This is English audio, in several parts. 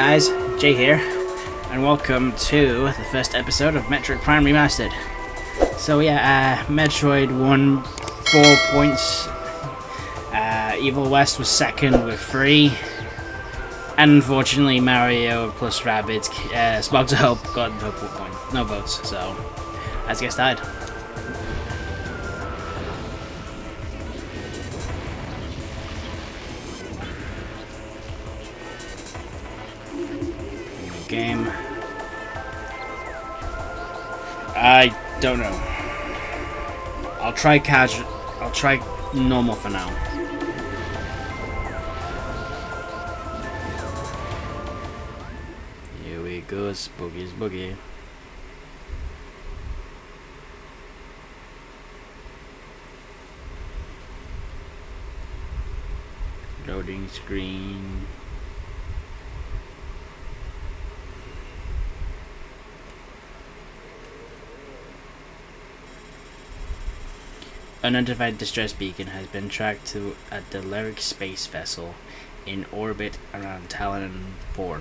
guys, Jay here, and welcome to the first episode of Metroid Prime Remastered. So yeah, Metroid won 4 points, Evil West was second with 3, and unfortunately Mario plus Rabbids, Sparks of Hope got no votes, so let's get started. Game. I don't know. I'll try casual. I'll try normal for now. Here we go, Spooky's Boogie. Loading screen. Unidentified distress beacon has been tracked to a Deliric space vessel in orbit around Talon 4.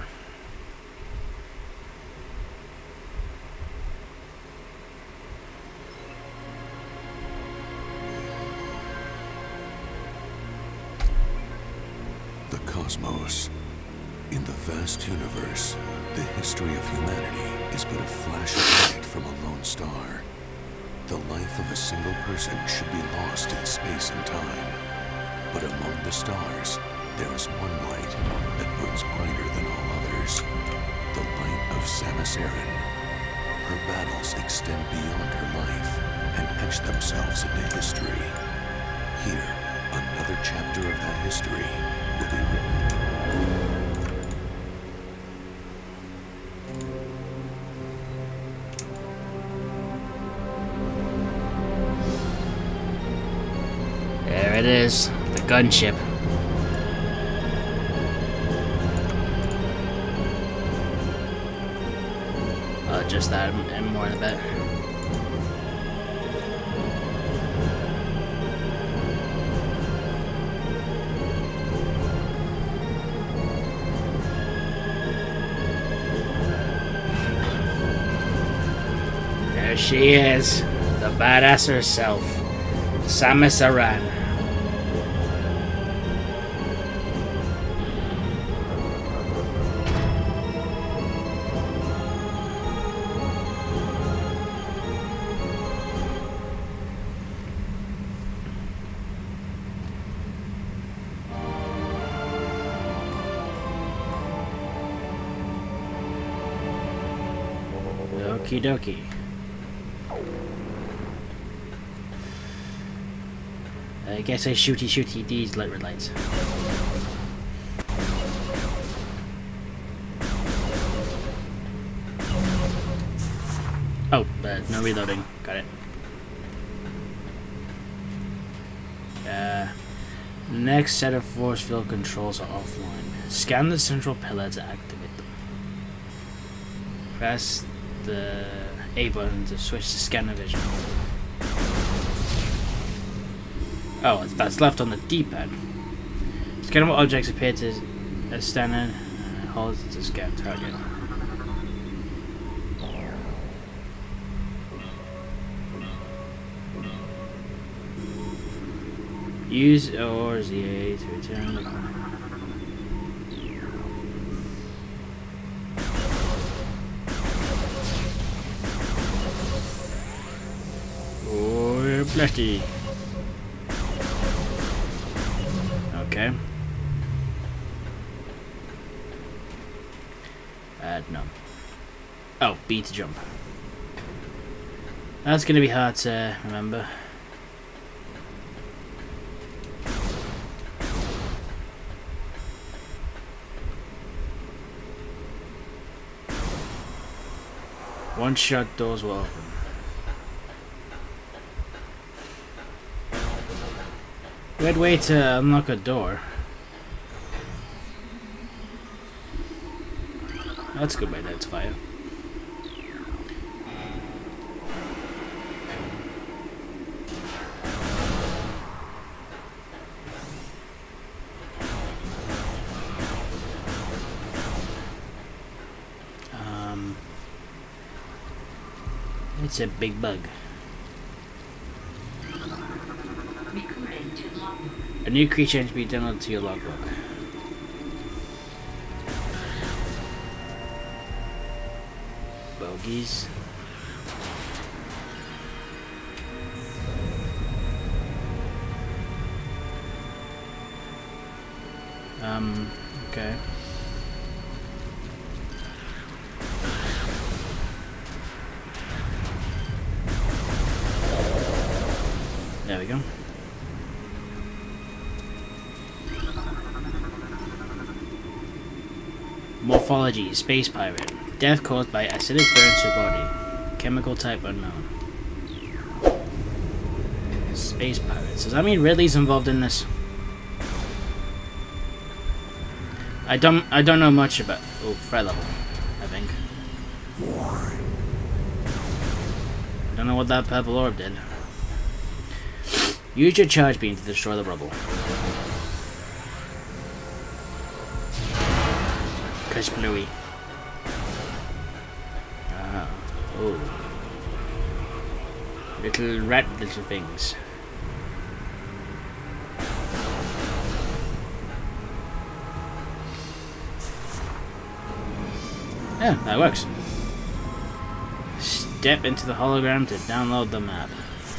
The cosmos. In the vast universe, the history of humanity is but a flash of light from a lone star. The life of a single person should be lost in space and time. But among the stars, there is one light that burns brighter than all others. The light of Samus Aran. Her battles extend beyond her life and etch themselves into history. Here, another chapter of that history will be written. There it is, the gunship. I'll adjust that and more in a bit. There she is, the badass herself, Samus Aran. Okie dokie. I guess I shooty these light red lights. Oh, no reloading. Got it. Next set of force field controls are offline. Scan the central pillar to activate them. Press the A button to switch to scanner vision. Oh, that's left on the D-pad. Scan what objects appear to as standing. Hold it to scan target. Use or ZA to return the corner. Oh, bloody. Okay. No. Oh, B to jump. That's gonna be hard to remember. One shot doors will open. Weird way to unlock a door. That's a good way to identify it. It's a big bug. A new creature to be downloaded to your logbook. Bogies. Okay. There we go. Morphology, space pirate. Death caused by acidic burn to body. Chemical type unknown. Space pirates. Does that mean Ridley's involved in this? I don't know much about threat level, I think. Don't know what that purple orb did. Use your charge beam to destroy the rubble. Cause bluey. Ah, oh. Little things. Yeah, that works. Step into the hologram to download the map.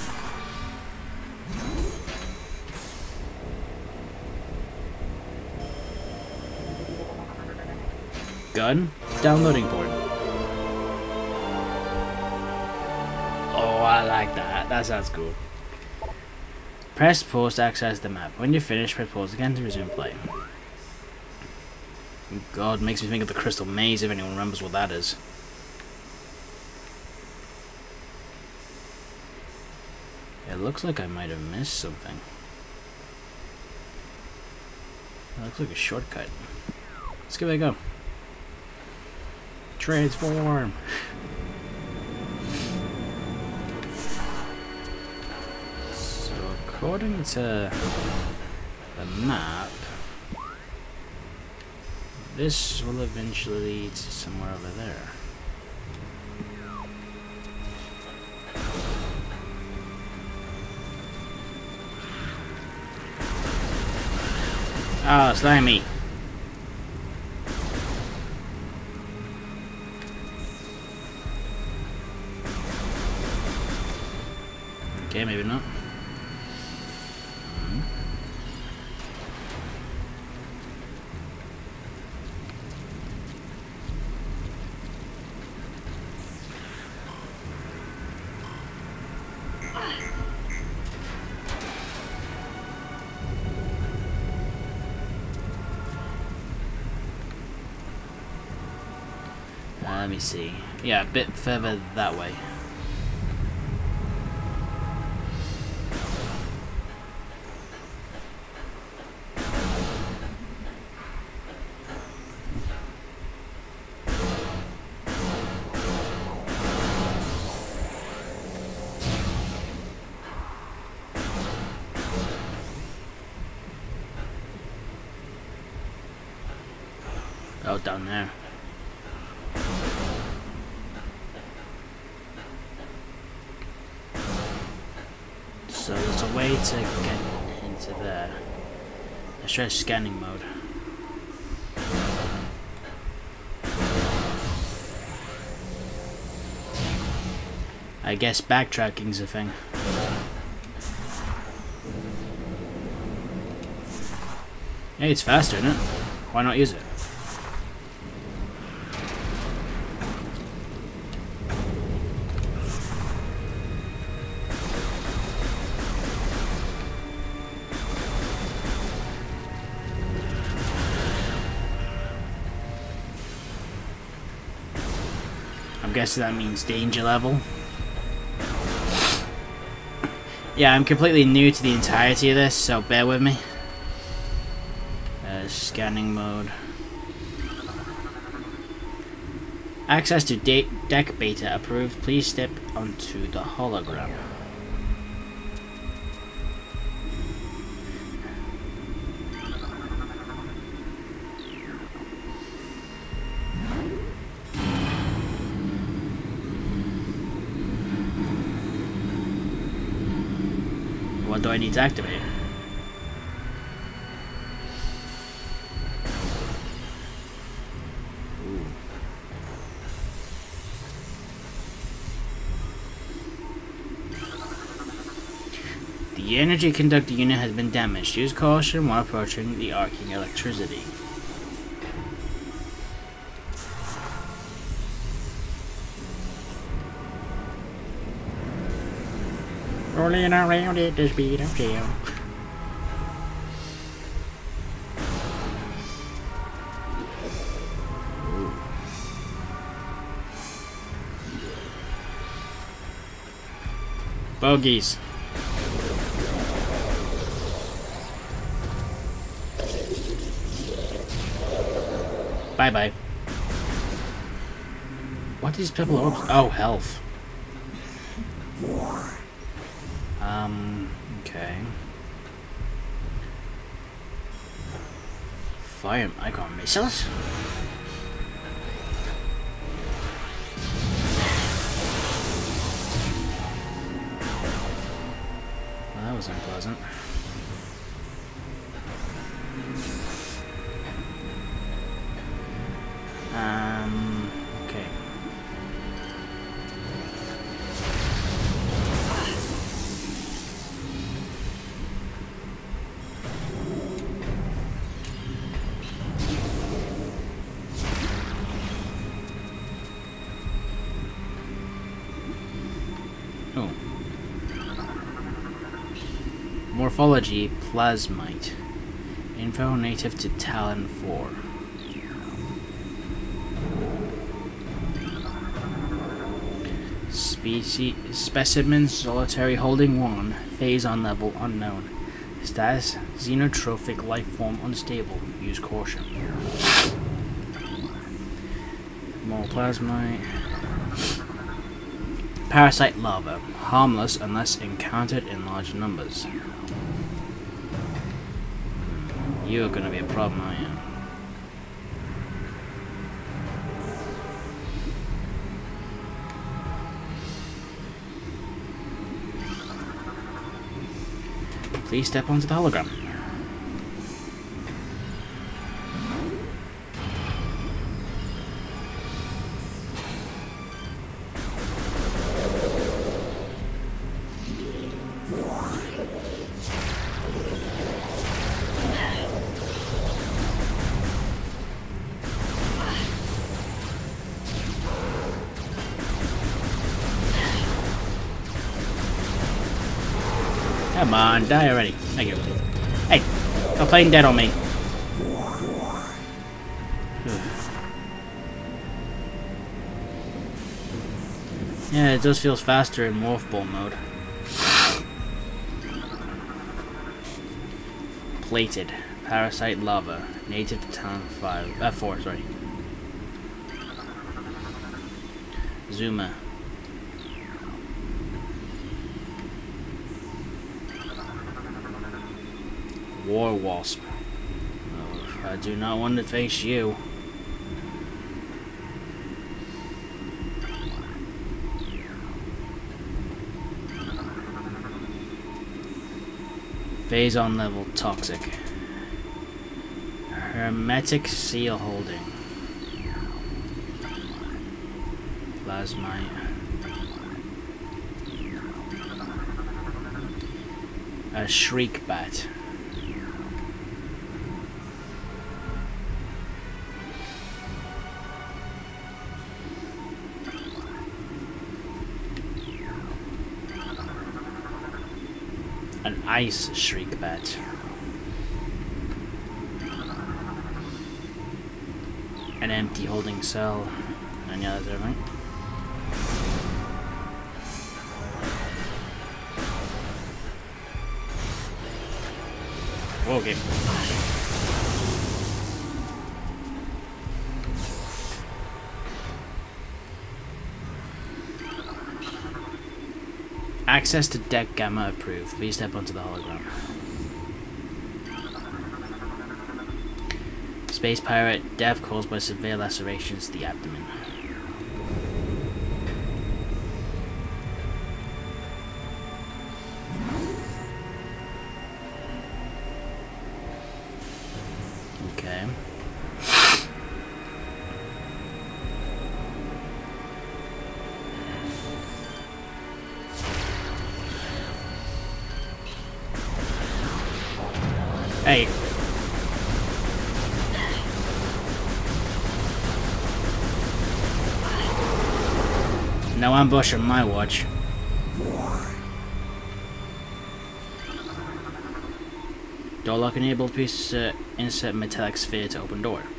Gun, downloading port. Oh, I like that. That sounds cool. Press pause to access the map. When you're finished, press pause again to resume play. God, makes me think of the Crystal Maze, if anyone remembers what that is. It looks like I might have missed something. It looks like a shortcut. Let's give it a go. Transform! So, according to the map, this will eventually lead to somewhere over there. Ah, slimy! Okay, maybe not. Let me see. Yeah, a bit further that way. Oh, down there. So there's a way to get into there. Let's try scanning mode. I guess backtracking's a thing. Hey, it's faster, isn't it? Why not use it? I'm guessing that means danger level. Yeah, I'm completely new to the entirety of this, so bear with me. Scanning mode. Access to deck beta approved. Please step onto the hologram. What do I need to activate? Ooh. The energy conductor unit has been damaged. Use caution while approaching the arcing electricity. Rolling around at the speed of sound. Bogies. Bye bye. What is purple orbs? Oh, health. Okay. Fire icon missiles? Well, that was unpleasant. Okay. Oh. Morphology, plasmite. Info native to Talon 4. Specimen solitary holding 1. Phase on level unknown. Status xenotrophic life form unstable. Use caution. More plasmite. Parasite larva. Harmless unless encountered in large numbers. You're gonna be a problem, aren't you? Please step onto the hologram. Come on, die already. Thank you. Hey, stop playing dead on me. Yeah, it does feel faster in Morph Ball mode. Plated. Parasite lava. Native to Town 4, sorry. Zuma. War Wasp. Oh, I do not want to face you. Phase on level toxic. Hermetic seal holding. Plasmite. A shriek bat. An ice shriek bat. An empty holding cell. And yeah, that's everything. Okay. Access to deck gamma approved. Please step onto the hologram. Space pirate, death caused by severe lacerations to the abdomen. Hey. No ambush on my watch. Door lock enabled. Please insert metallic sphere to open door.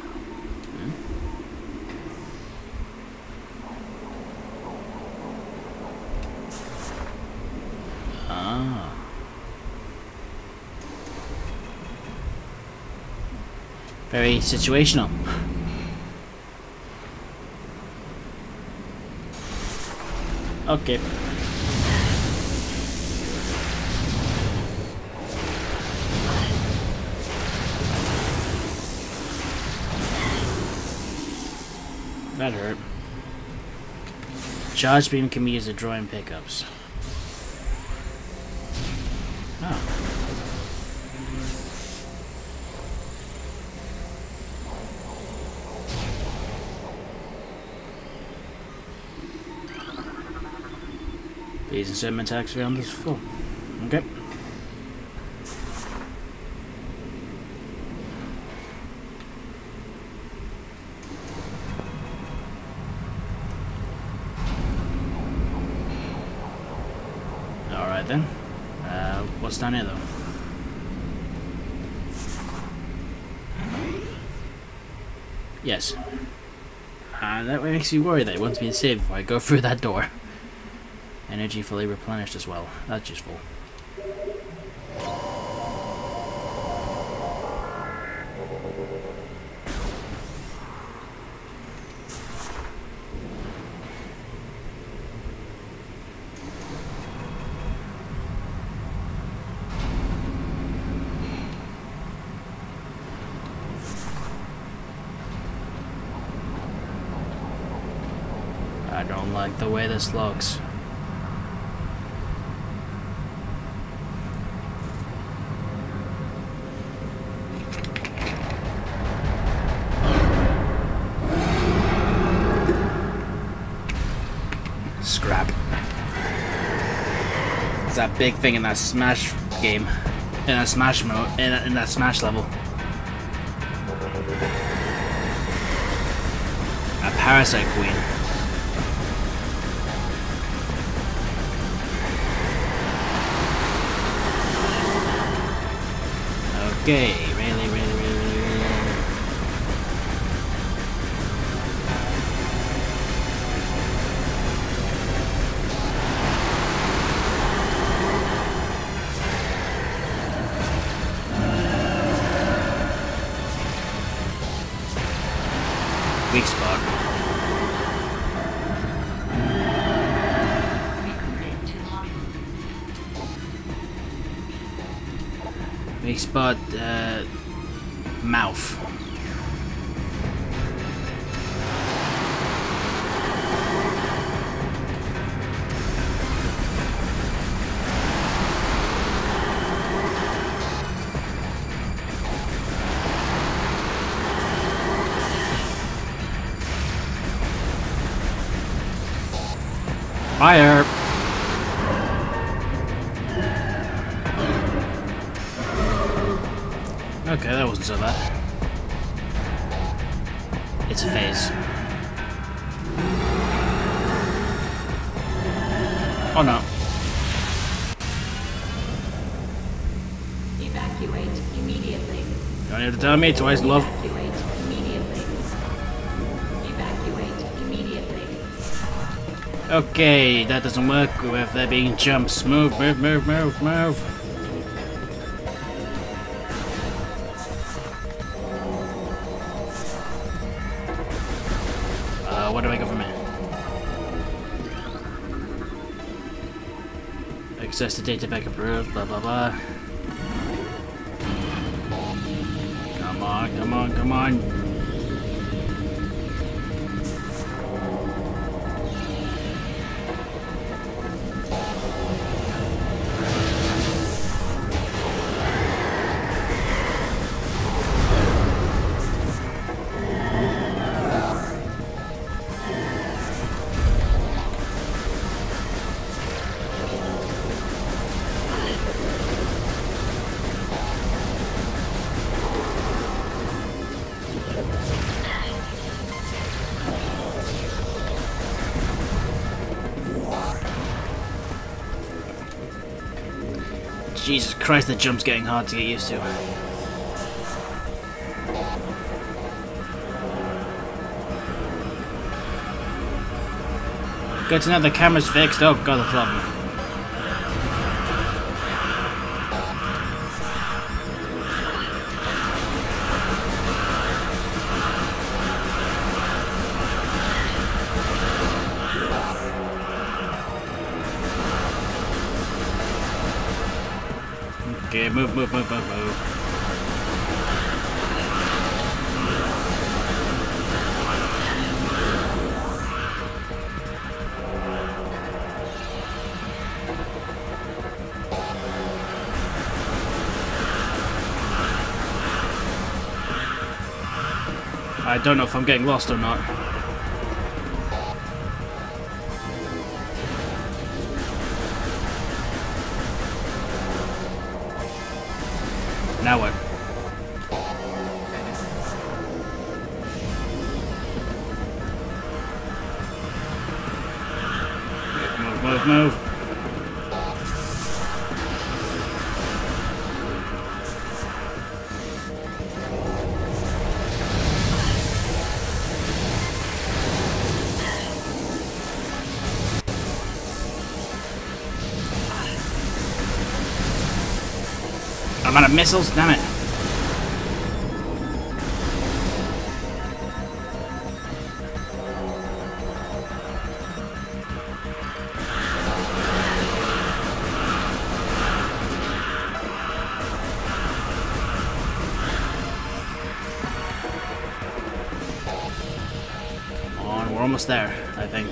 Ah. Very situational. Okay. That hurt. Charge beam can be used to draw in pickups. Oh. These insert attacks around this floor. Okay. Alright then. What's down here though? Yes. That makes me worry that it wants me to save before I go through that door. Energy fully replenished as well. That's useful. I don't like the way this looks. Scrap. It's that big thing in that Smash game, in that Smash mode, in that Smash level. A parasite queen. Okay, really. Weak spot. Weak spot, mouth. Fire! Okay, that wasn't so bad. It's a phase. Oh no. Evacuate immediately. You don't need to tell me twice, love. Evacuate immediately. Evacuate immediately. Okay, that doesn't work with there being jumps. Move. Where do I go from here? Access to data back approved, blah blah blah. Come on. Jesus Christ, the jump's getting hard to get used to. Good to know the camera's fixed. Oh god, the problem. Okay, move. I don't know if I'm getting lost or not. Now what? Move. I'm out of missiles, damn it. Come on, we're almost there, I think.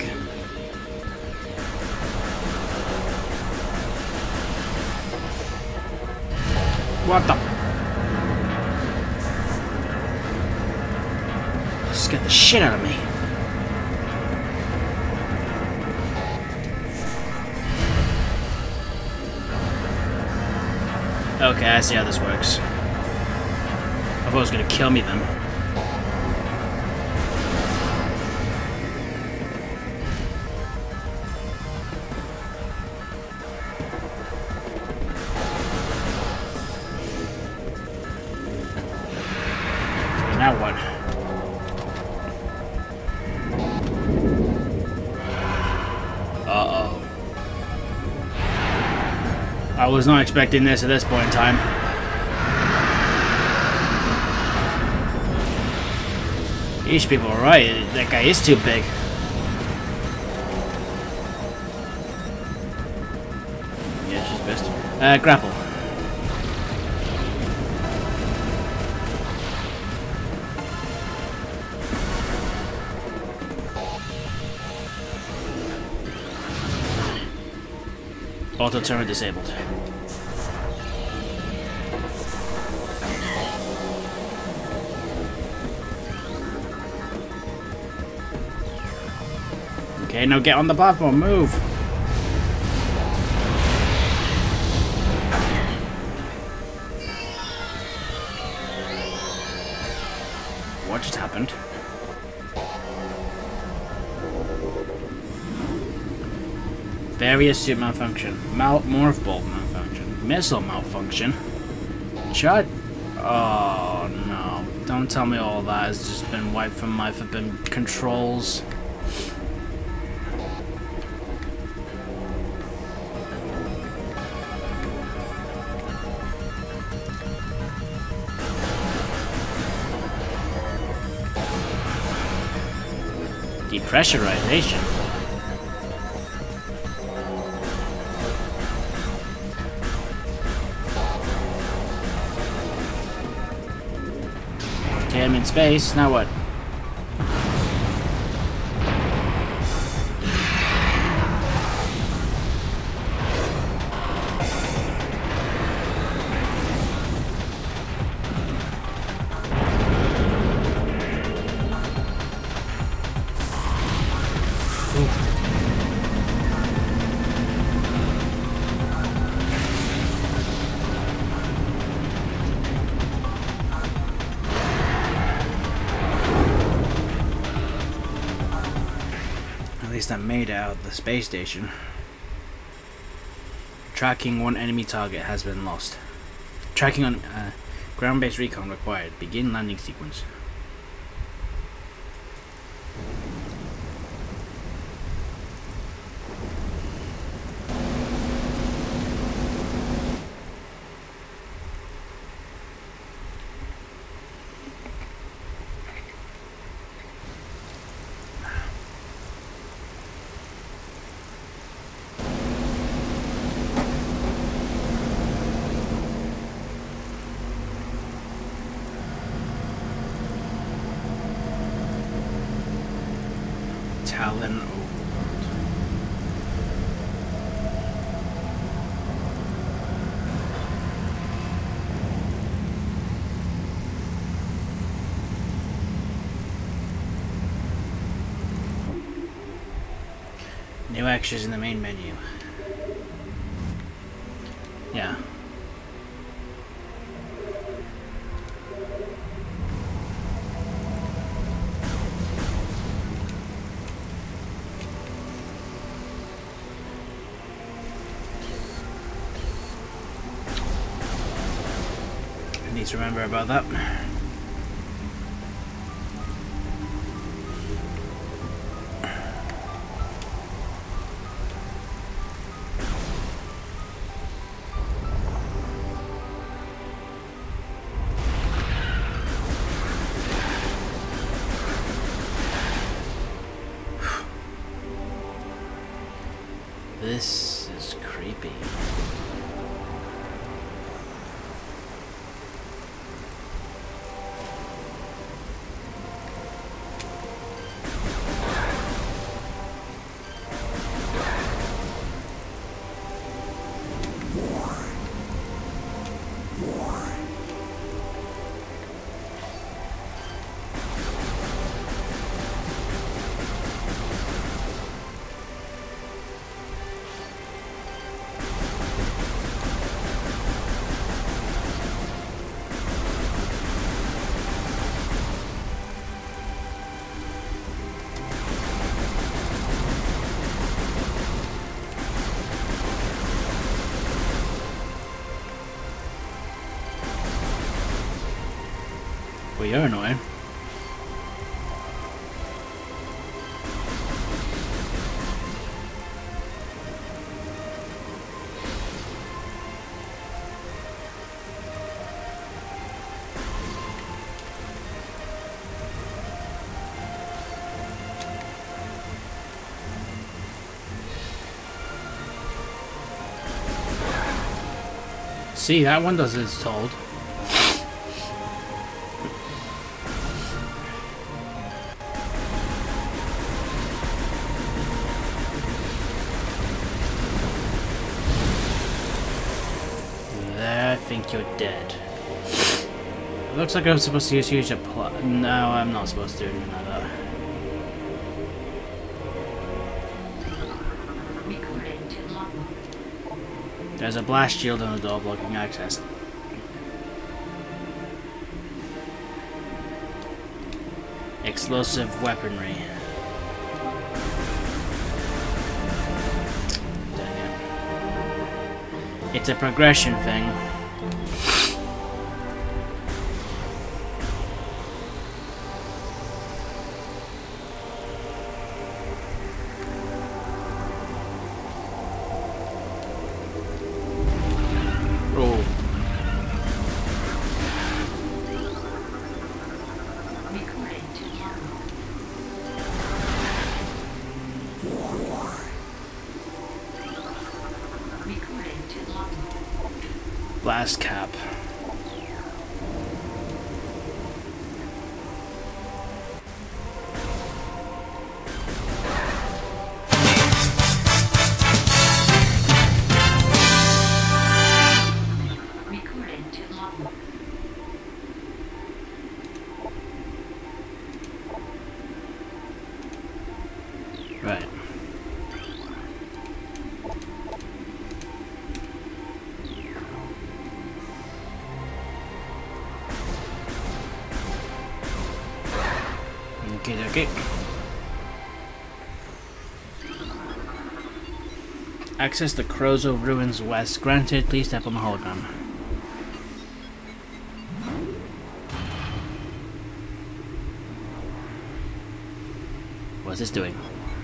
What the? Scared the shit out of me. Okay, I see how this works. I thought it was gonna kill me then. Now what? Uh-oh. I was not expecting this at this point in time. These people are right. That guy is too big. Yeah, she's best. Grapple. Auto turret disabled. Okay, now get on the platform, move! What just happened? Various suit malfunction. Morph bulb malfunction. Missile malfunction. Shut. Oh no. Don't tell me all that has just been wiped from my forbidden controls. Depressurization. Okay, I'm in space. Now what? At least I made it out of the space station. Tracking one enemy target has been lost. Tracking on ground-based recon required. Begin landing sequence. Talon Overworld. New extras in the main menu. Yeah. Need to remember about that. This is creepy. Well, you're annoying. See, that one does as told. I think you're dead. It looks like I'm supposed to use a plot. No, I'm not supposed to do anything like that. There's a blast shield on the door blocking access. Explosive weaponry. Dang it. It's a progression thing. Blast cap. Right. Okay. Access the Crozo Ruins West. Granted, please tap on the hologram. What's this doing?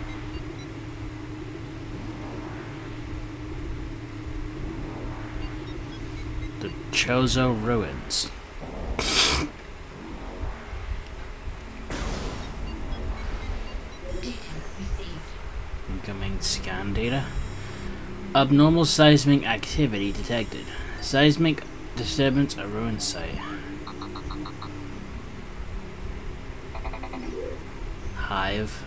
The Chozo Ruins. Incoming scan data. Abnormal seismic activity detected. Seismic disturbance at ruin site. Hive.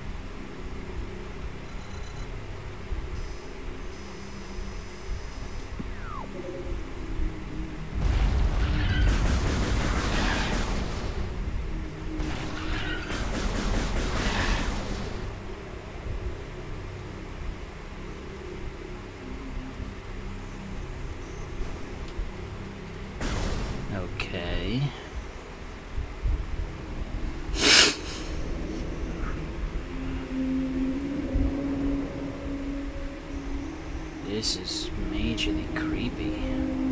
Okay. This is majorly creepy.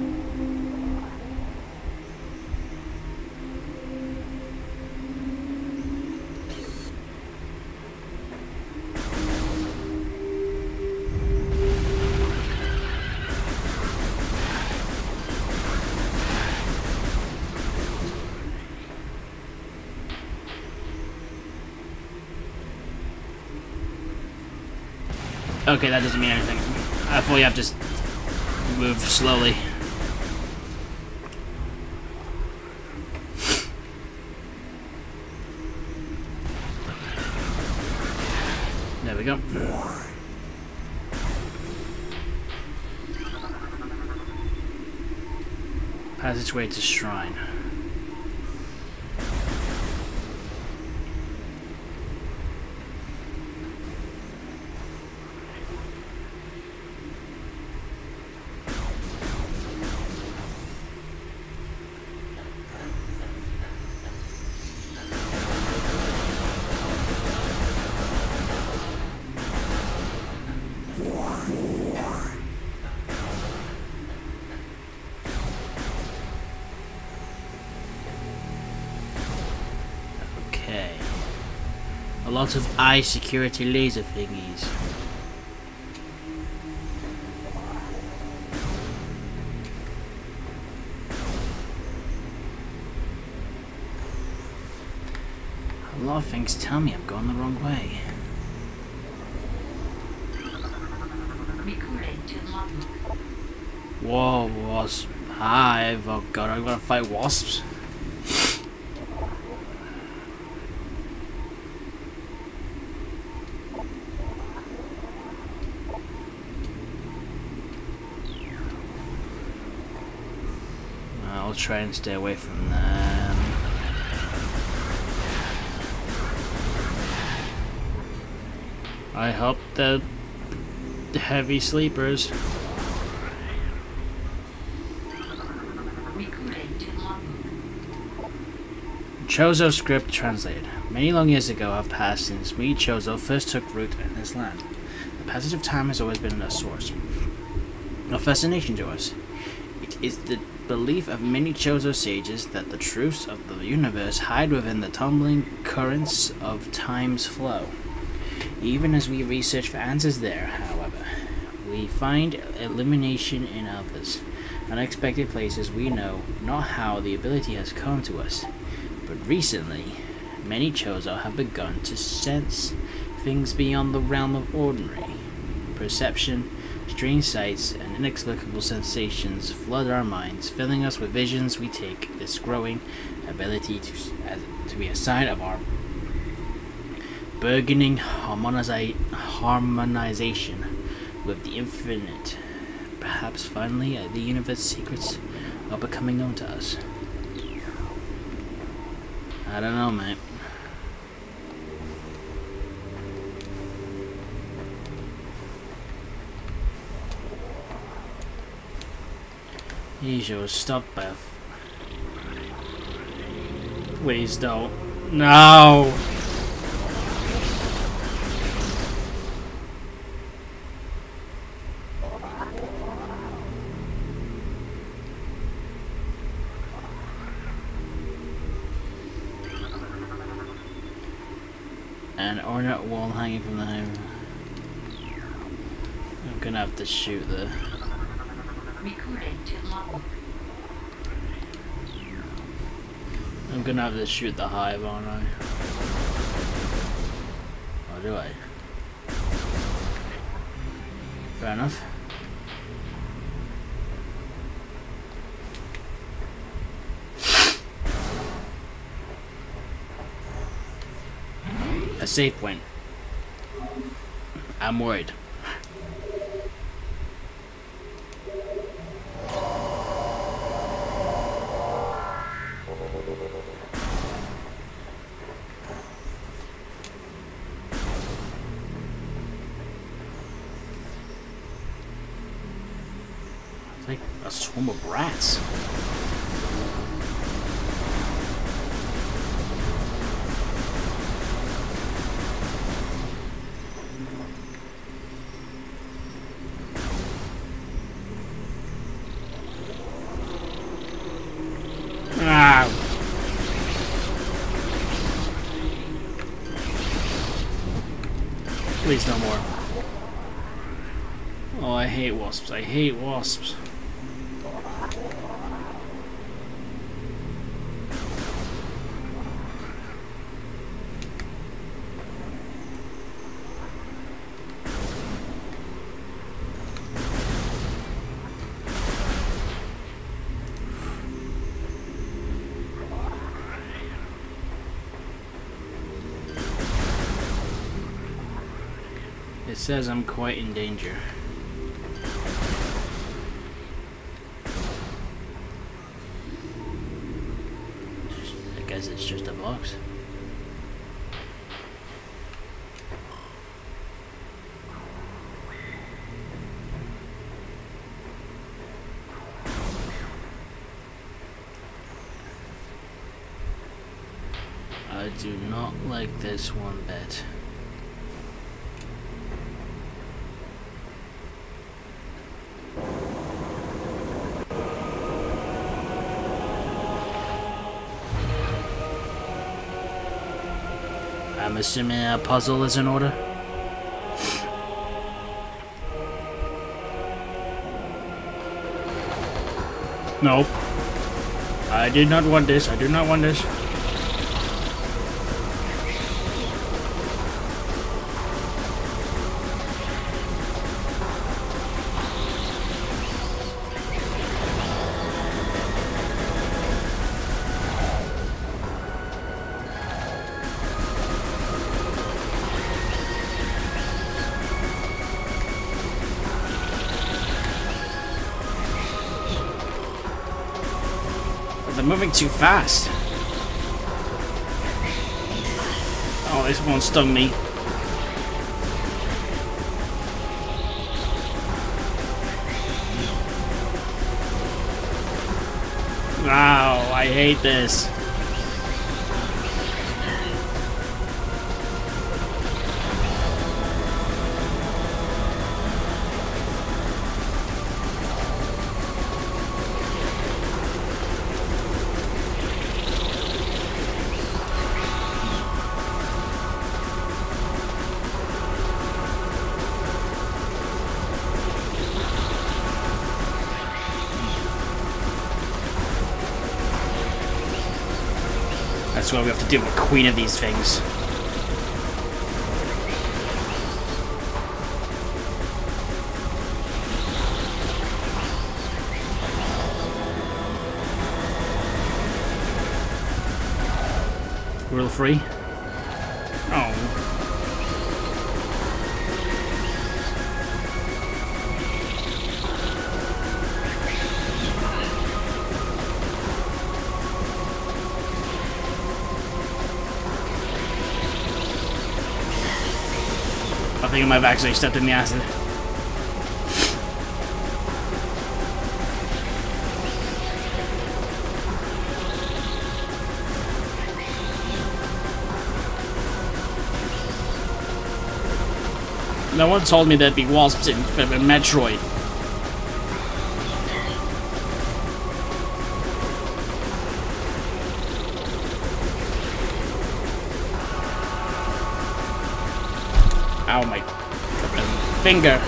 Okay, that doesn't mean anything. I thought you have to move slowly. There we go. Passageway to shrine. A lot of eye security laser thingies. A lot of things tell me I'm going the wrong way. Whoa, wasp hive. Oh god, I'm gonna fight wasps. I'll try and stay away from them. I hope the heavy sleepers. Chozo script translated. Many long years ago have passed since we Chozo first took root in this land. The passage of time has always been a source of fascination to us. It is the belief of many Chozo sages that the truths of the universe hide within the tumbling currents of time's flow. Even as we research for answers there, however, we find illumination in others, unexpected places we know not how the ability has come to us. But recently, many Chozo have begun to sense things beyond the realm of ordinary. Perception, strange sights, and inexplicable sensations flood our minds, filling us with visions we take this growing ability to be a sign of our burgeoning harmonization with the infinite. Perhaps finally the universe's secrets are becoming known to us. I don't know, mate. He should stop, Beth. Please don't. No! An ornate wall hanging from the home. I'm gonna have to shoot the... Recording to log. I'm gonna have to shoot the hive, aren't I? Or do I? Fair enough. A save point. I'm worried. It's like a swarm of rats. Ah. Please no more. Oh, I hate wasps. I hate wasps. It says I'm quite in danger. I guess it's just a box. I do not like this one bit. I'm assuming a puzzle is in order. Nope. I did not want this. I do not want this. They're moving too fast. Oh, this one stung me. Wow, I hate this. That's why we have to deal with Queen of these things. Rule free. Oh. I think I might have actually stepped in the acid. No one told me there'd be wasps in Metroid. Ow, my finger.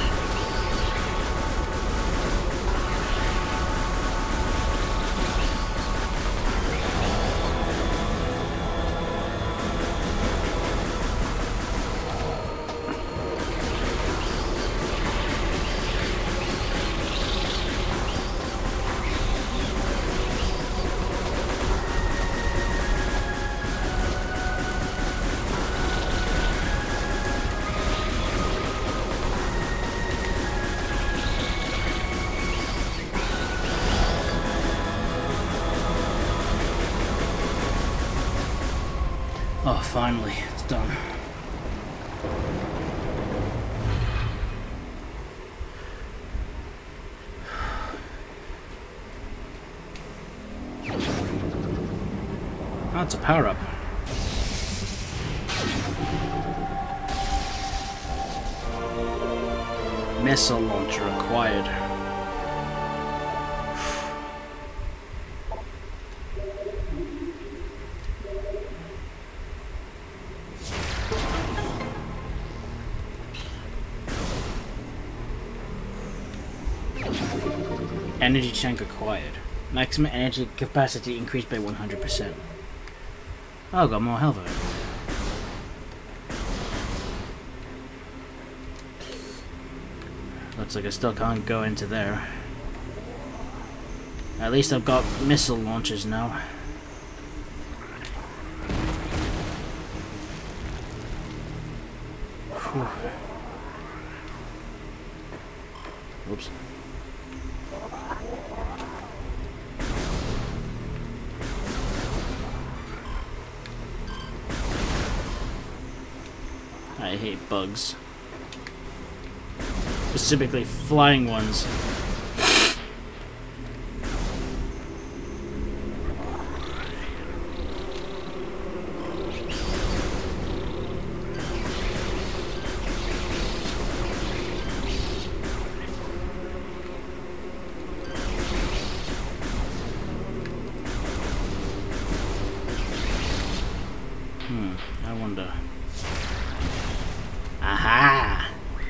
Oh, finally, it's done. Oh, it's a power-up. Missile launcher acquired. Energy tank acquired. Maximum energy capacity increased by 100%. Oh, got more health of it. Looks like I still can't go into there. At least I've got missile launchers now. Whew. Oops. I hate bugs. Specifically flying ones. I wonder. Aha!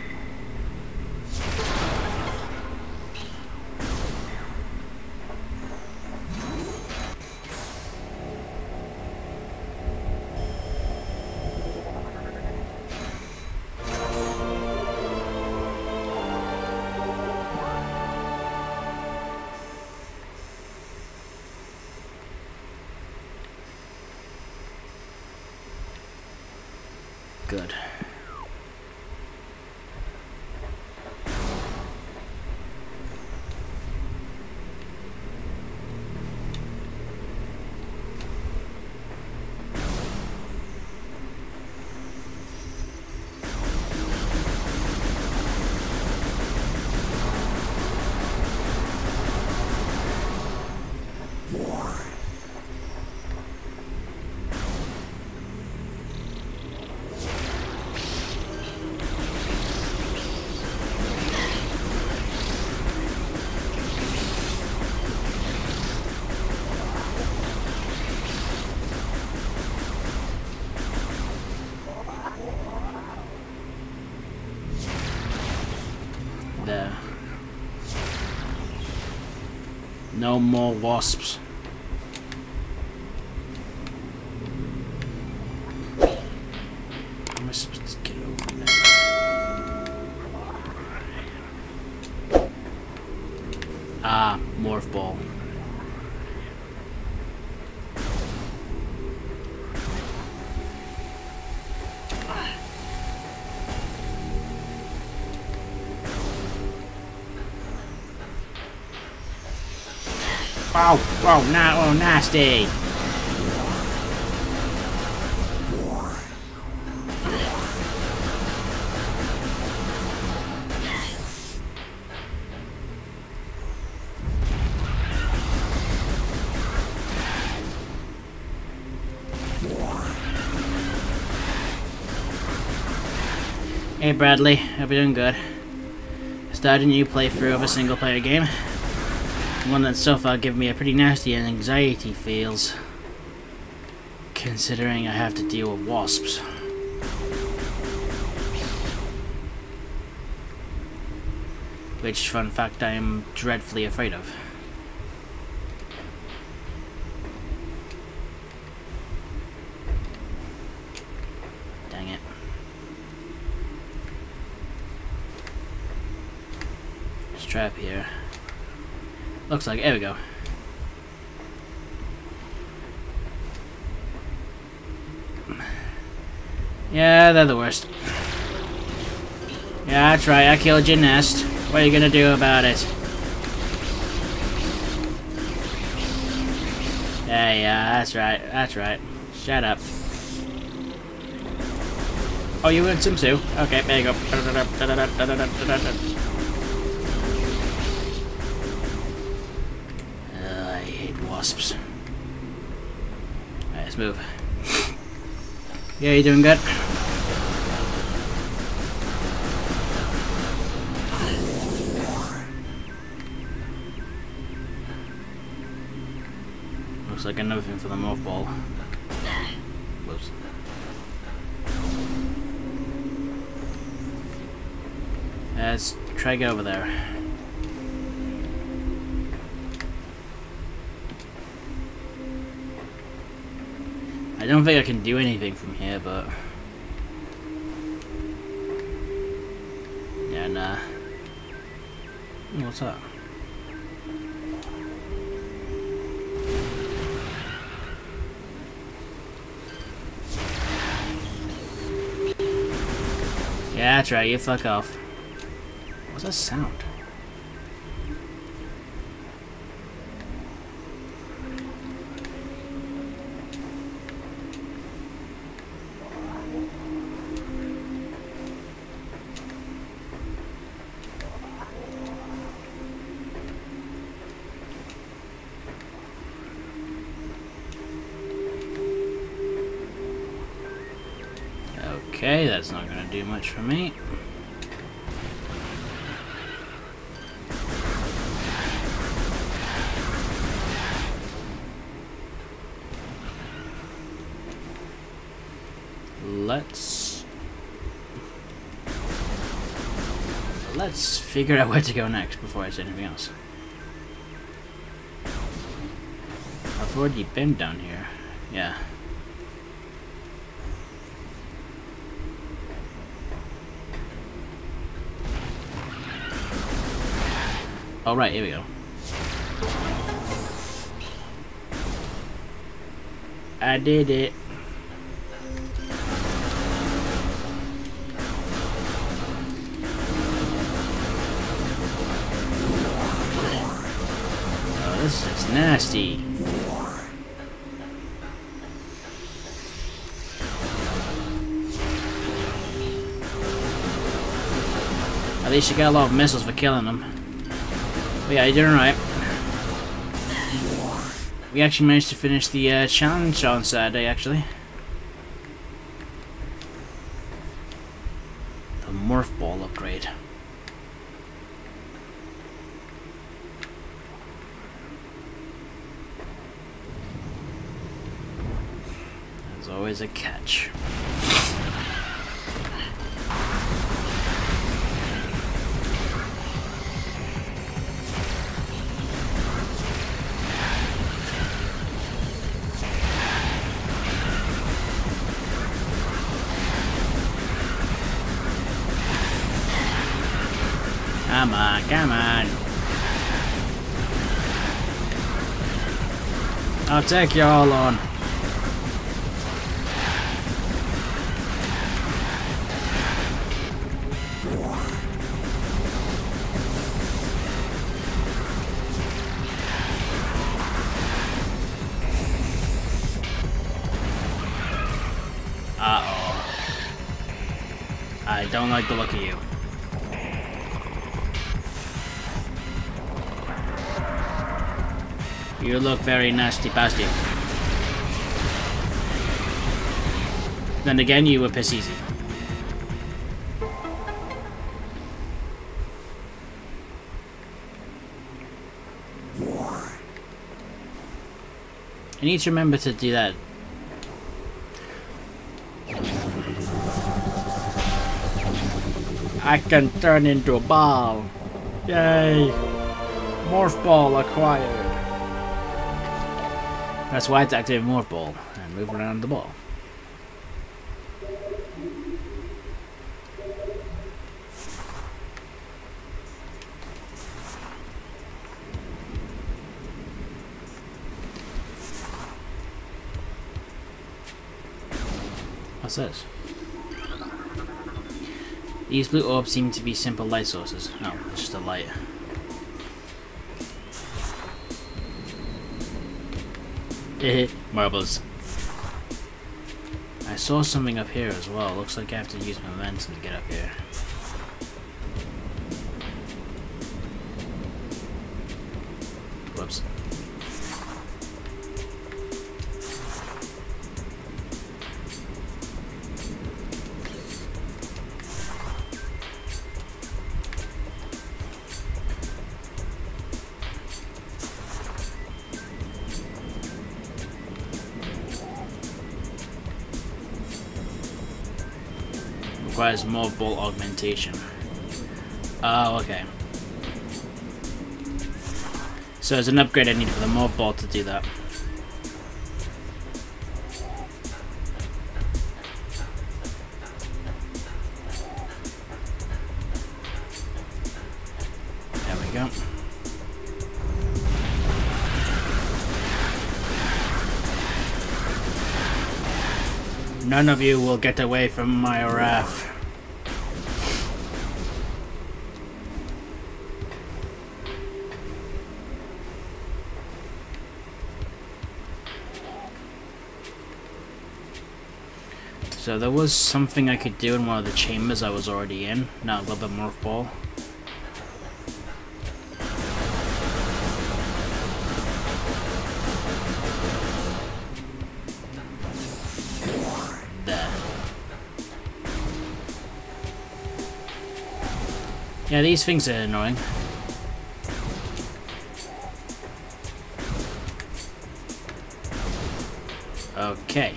Good. There. No more wasps. How am I supposed to get over there? Ah, morph ball. Oh, oh, no, oh, nasty. Hey Bradley, hope you're doing good. Started a new playthrough of a single player game. One that so far given me a pretty nasty anxiety feels, considering I have to deal with wasps. Which, fun fact, I am dreadfully afraid of. Dang it. There's a trap here. Looks like, there we go. Yeah, they're the worst. Yeah, that's right, I killed your nest. What are you gonna do about it? Yeah, that's right, that's right. Shut up. Oh, you want some too? Okay, there you go. I hate wasps. Alright, let's move. Yeah, you doing good? Looks like another thing for the mothball. Whoops. Let's try to get over there. I don't think I can do anything from here, but... yeah, nah. What's up? Yeah, that's right, you fuck off. What's that sound? Okay, that's not gonna do much for me. Let's figure out where to go next before I say anything else. I've already been down here. Yeah. Oh, right, here we go. I did it. Oh, this is nasty. At least you got a lot of missiles for killing them. But yeah, you're doing right. We actually managed to finish the challenge on Saturday, actually. The Morph Ball upgrade. There's always a catch. Come on, come on. I'll take you all on. Uh-oh. I don't like the look of you. You look very nasty pasty. Then again, you were piss easy. I need to remember to do that. I can turn into a ball. Yay! Morph ball acquired. That's why it's activate morph ball and move around the ball. What's this? These blue orbs seem to be simple light sources. Oh, it's just a light. Marbles. I saw something up here as well. Looks like I have to use momentum to get up here. Whoops. Requires morph ball augmentation. Oh, okay. So there's an upgrade I need for the morph ball to do that. There we go. None of you will get away from my wrath. So there was something I could do in one of the chambers I was already in. Now a little bit more ball. There. Yeah, these things are annoying. Okay.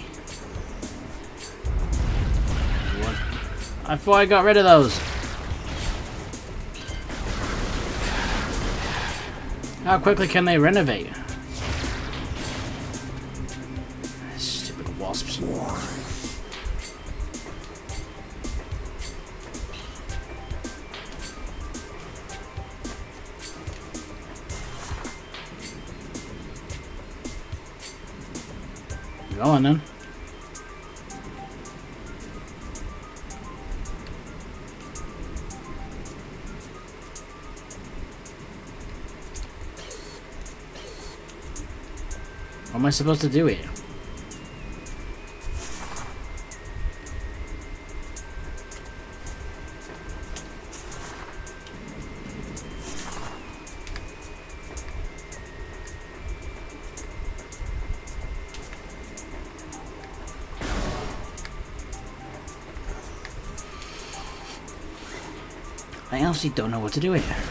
I thought I got rid of those. How quickly can they renovate? Stupid wasps. Go on then. What am I supposed to do here? I honestly don't know what to do here.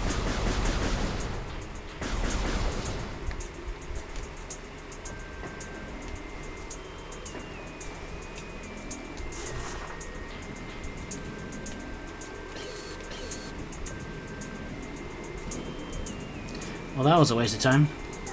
Well, that was a waste of time.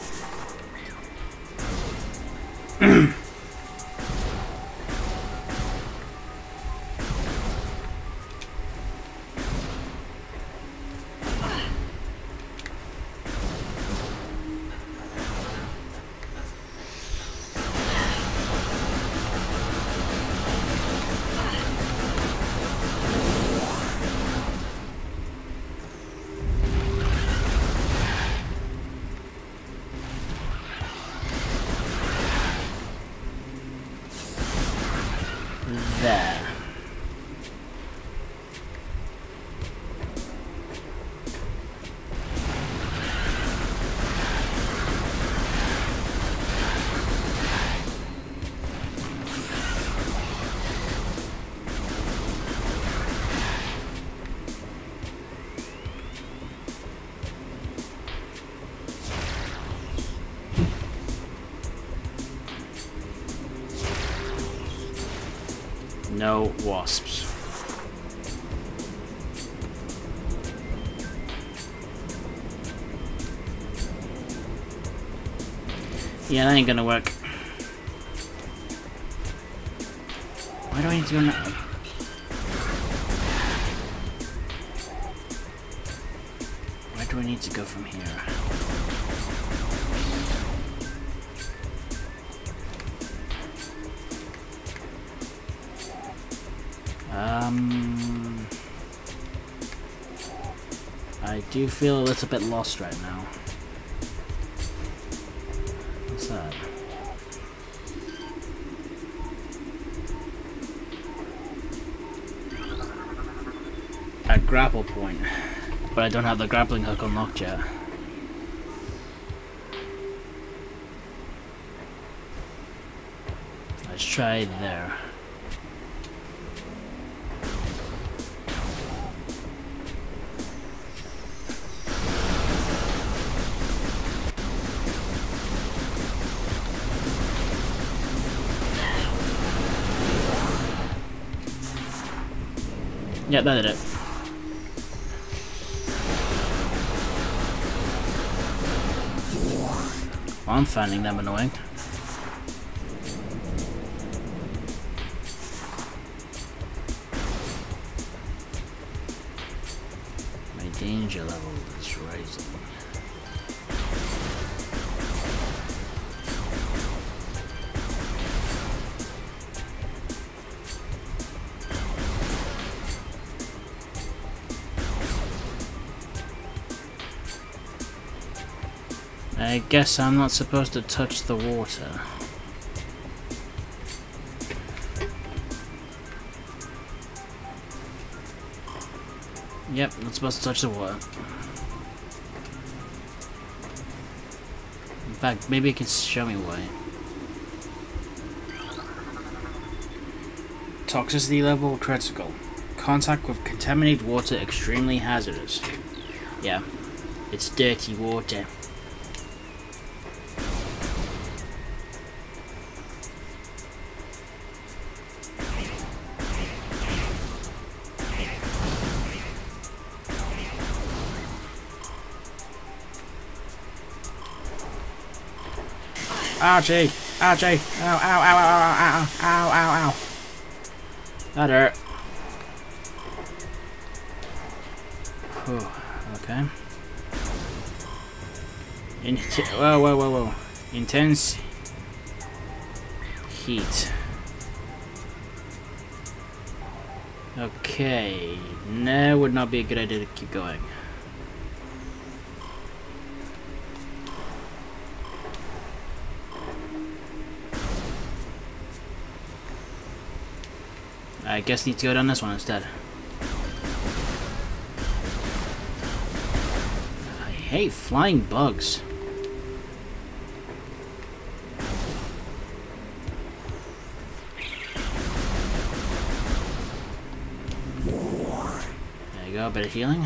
There. No wasps. Yeah, that ain't gonna work. Why do I need to go now? Where do I need to go from here? I do feel a little bit lost right now. What's that? A grapple point. But I don't have the grappling hook unlocked yet. Let's try there. Yeah, that did it. Well, I'm finding them annoying. My danger level is rising. I guess I'm not supposed to touch the water. Yep, not supposed to touch the water. In fact, maybe it can show me why. Toxicity level critical. Contact with contaminated water extremely hazardous. Yeah, it's dirty water. Ouchie! Ouchie! Ow, ow, ow, ow, ow, ow, ow, ow. That hurt. Whew, okay. Whoa, whoa, whoa, whoa. Intense heat. Okay. No, would not be a good idea to keep going. I guess need to go down this one instead. I hate flying bugs. There you go, a bit of healing.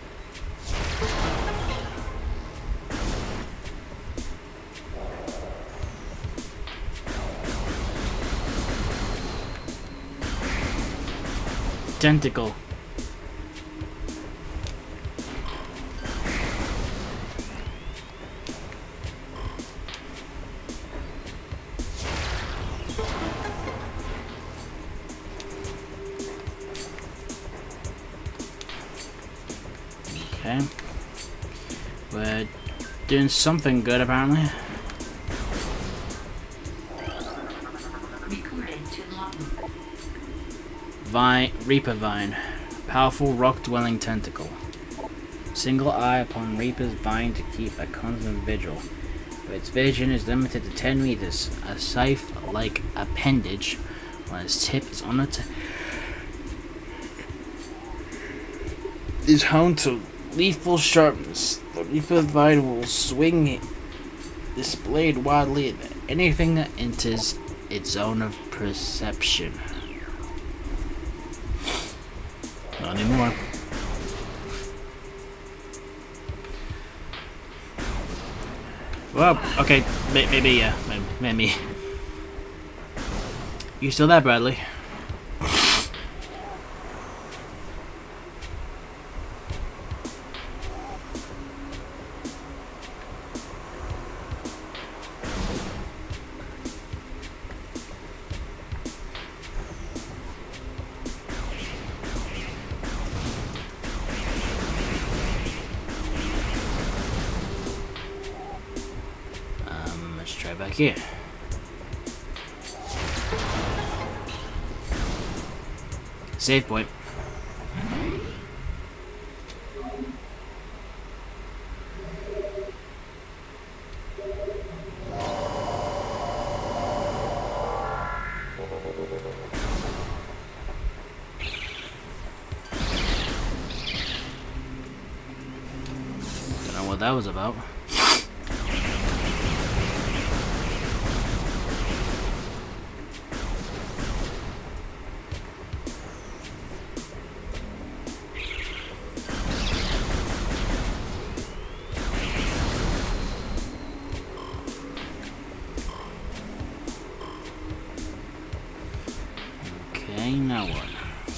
Tentacle. Okay. We're doing something good apparently. Reaper Vine. Powerful rock-dwelling tentacle. Single eye upon Reaper's Vine to keep a constant vigil. But its vision is limited to 10 meters. A scythe-like appendage on its tip is on it. Is honed to lethal sharpness. The Reaper's Vine will swing this blade wildly at anything that enters its zone of perception. Not anymore. Well, okay, maybe, yeah, maybe. You still there, Bradley? right back here. Save point. Don't know what that was about. Okay, now what?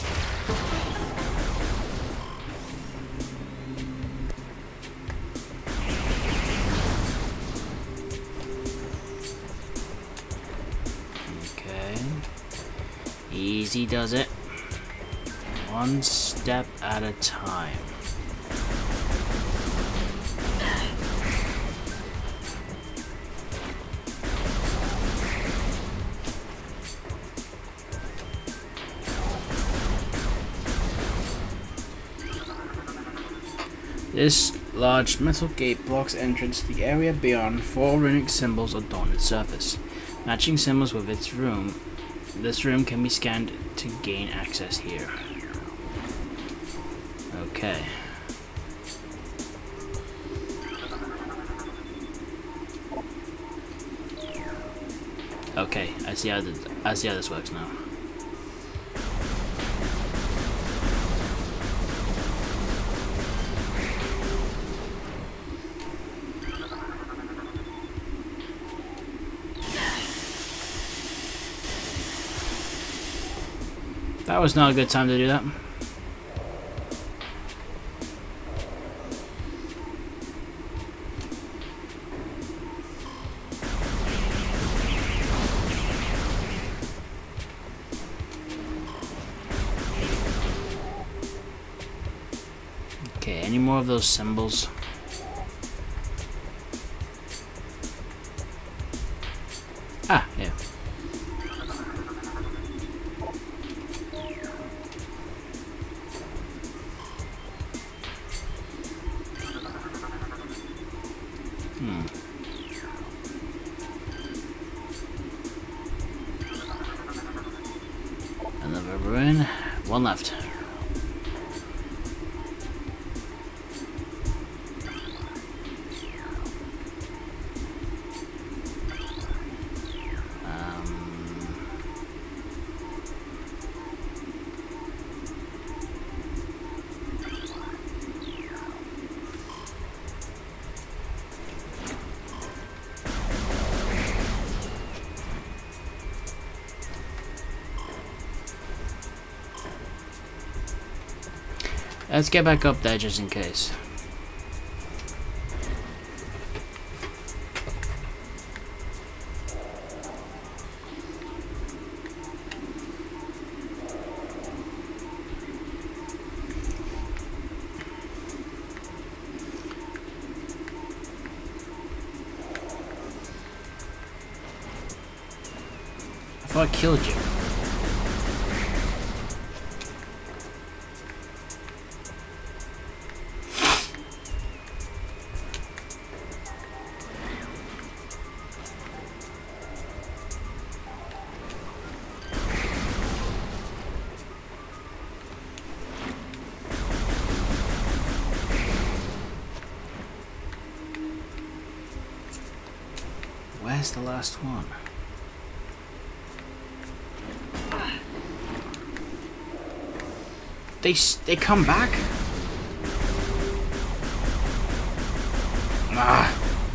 Okay. Easy does it. One step at a time. This large metal gate blocks entrance to the area beyond. 4 runic symbols adorn its surface. Matching symbols with its room. This room can be scanned to gain access here. Okay. Okay, I see how this works now. That was not a good time to do that. Okay, any more of those symbols? Ah, yeah. Another ruin. One left. Let's get back up there just in case. I thought I killed you. Where's the last one? They come back? Ah.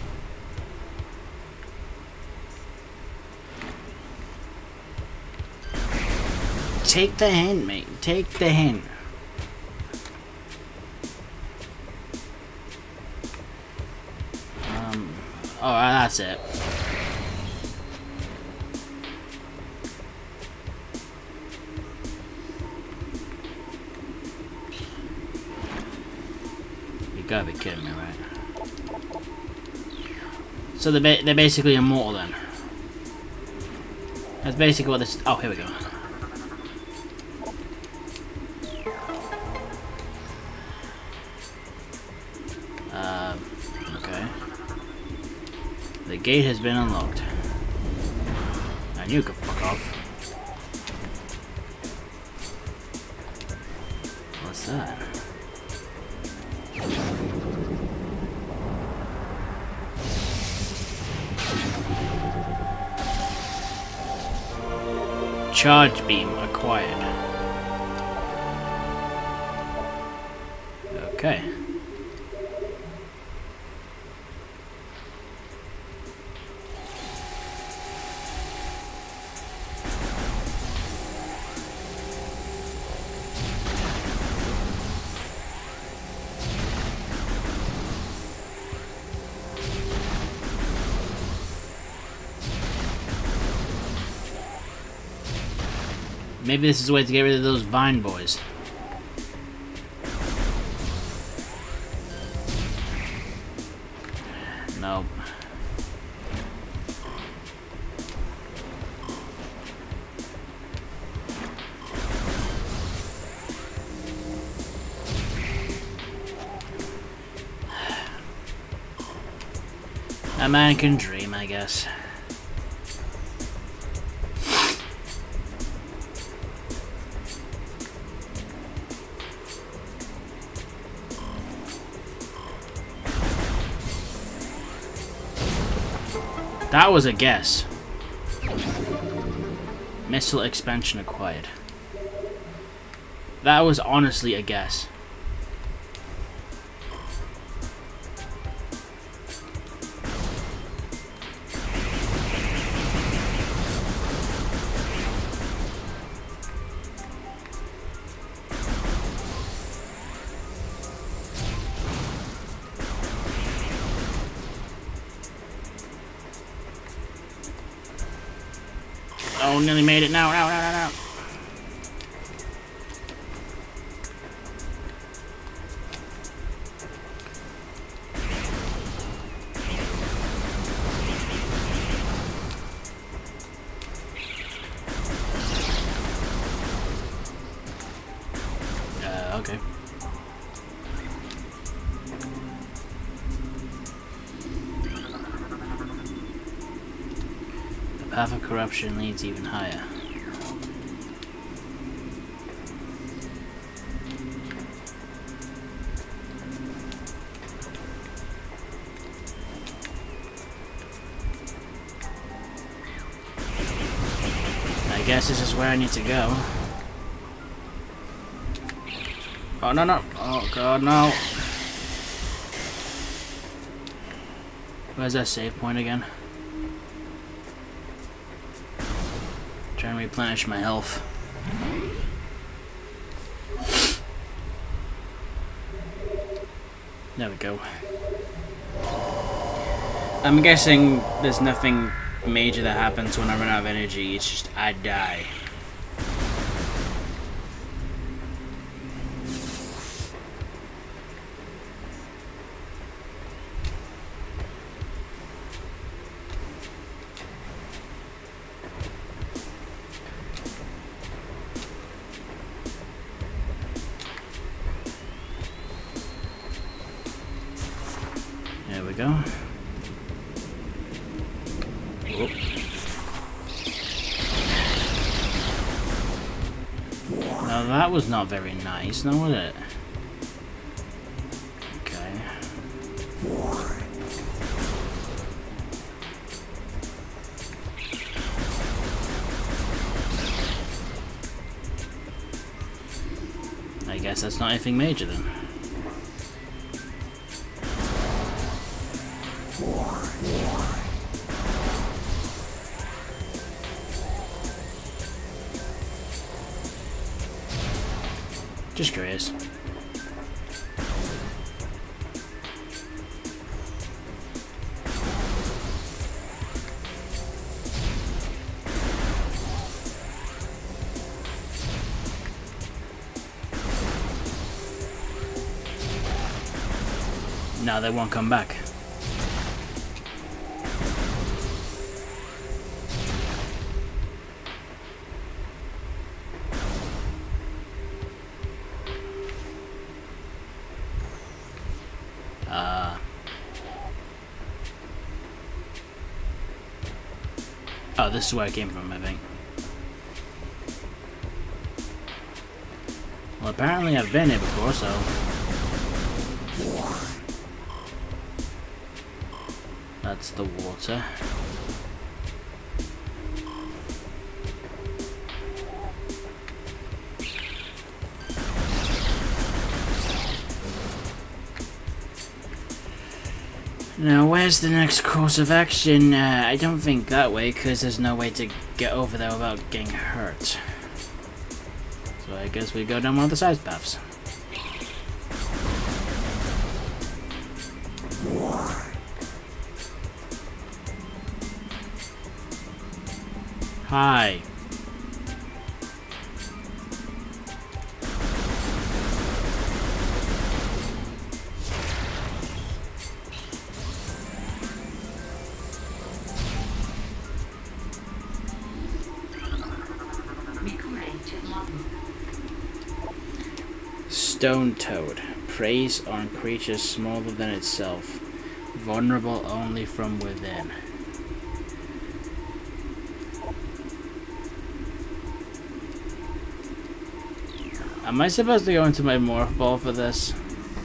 Take the hint, mate. Take the hint. Oh, that's it. You gotta be kidding me, right? So they're basically immortal then. That's basically what this. Oh, here we go. Okay. The gate has been unlocked. And you can fuck off. What's that? Charge beam acquired. Okay. Maybe this is a way to get rid of those vine boys. Nope. A man can dream, I guess. That was a guess. Missile expansion acquired. That was honestly a guess. Oh, nearly made it. No, no, no, no, no. Okay. The path of corruption leads even higher. I guess this is where I need to go. Oh, no, no. Oh, God, no. Where's that save point again? Trying to replenish my health. There we go. I'm guessing there's nothing major that happens when I run out of energy. It's just I die. There we go. Oh. Now that was not very nice, now was it? Okay. I guess that's not anything major then. Just curious. No, they won't come back. Oh, this is where I came from, I think. Well, apparently I've been here before, so... That's the water. Now, where's the next course of action? I don't think that way, because there's no way to get over there without getting hurt. So I guess we go down one of the side paths. Hi. Stone Toad preys on creatures smaller than itself, vulnerable only from within. Am I supposed to go into my morph ball for this?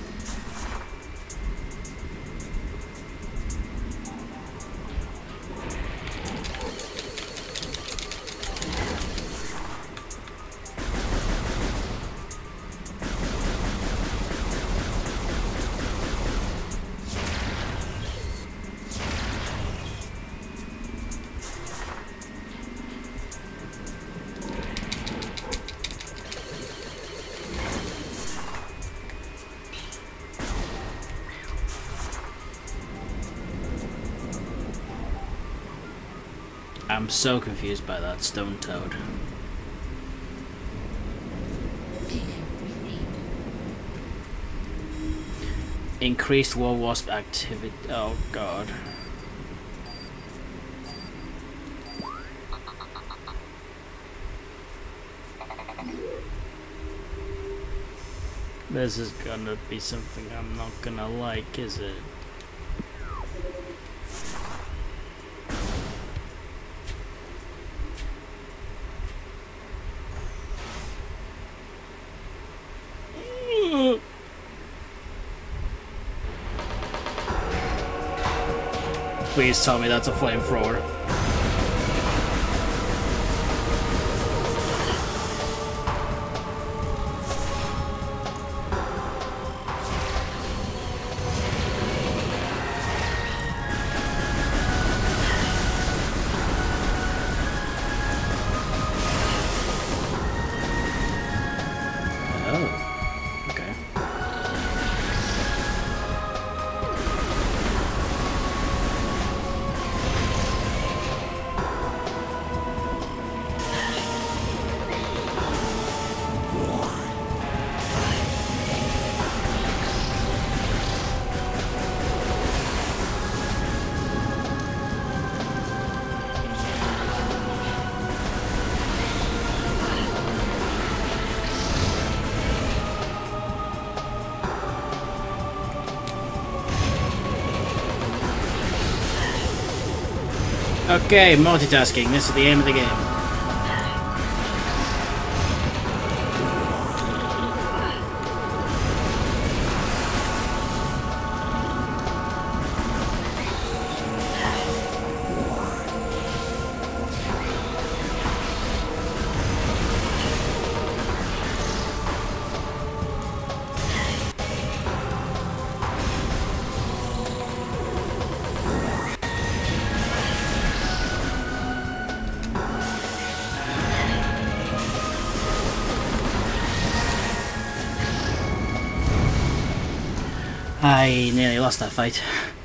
I'm so confused by that Stone Toad. Increased War Wasp activity. Oh god. This is gonna be something I'm not gonna like, is it? Please tell me that's a flamethrower. Oh, okay. Okay, multitasking. This is the aim of the game. I nearly lost that fight.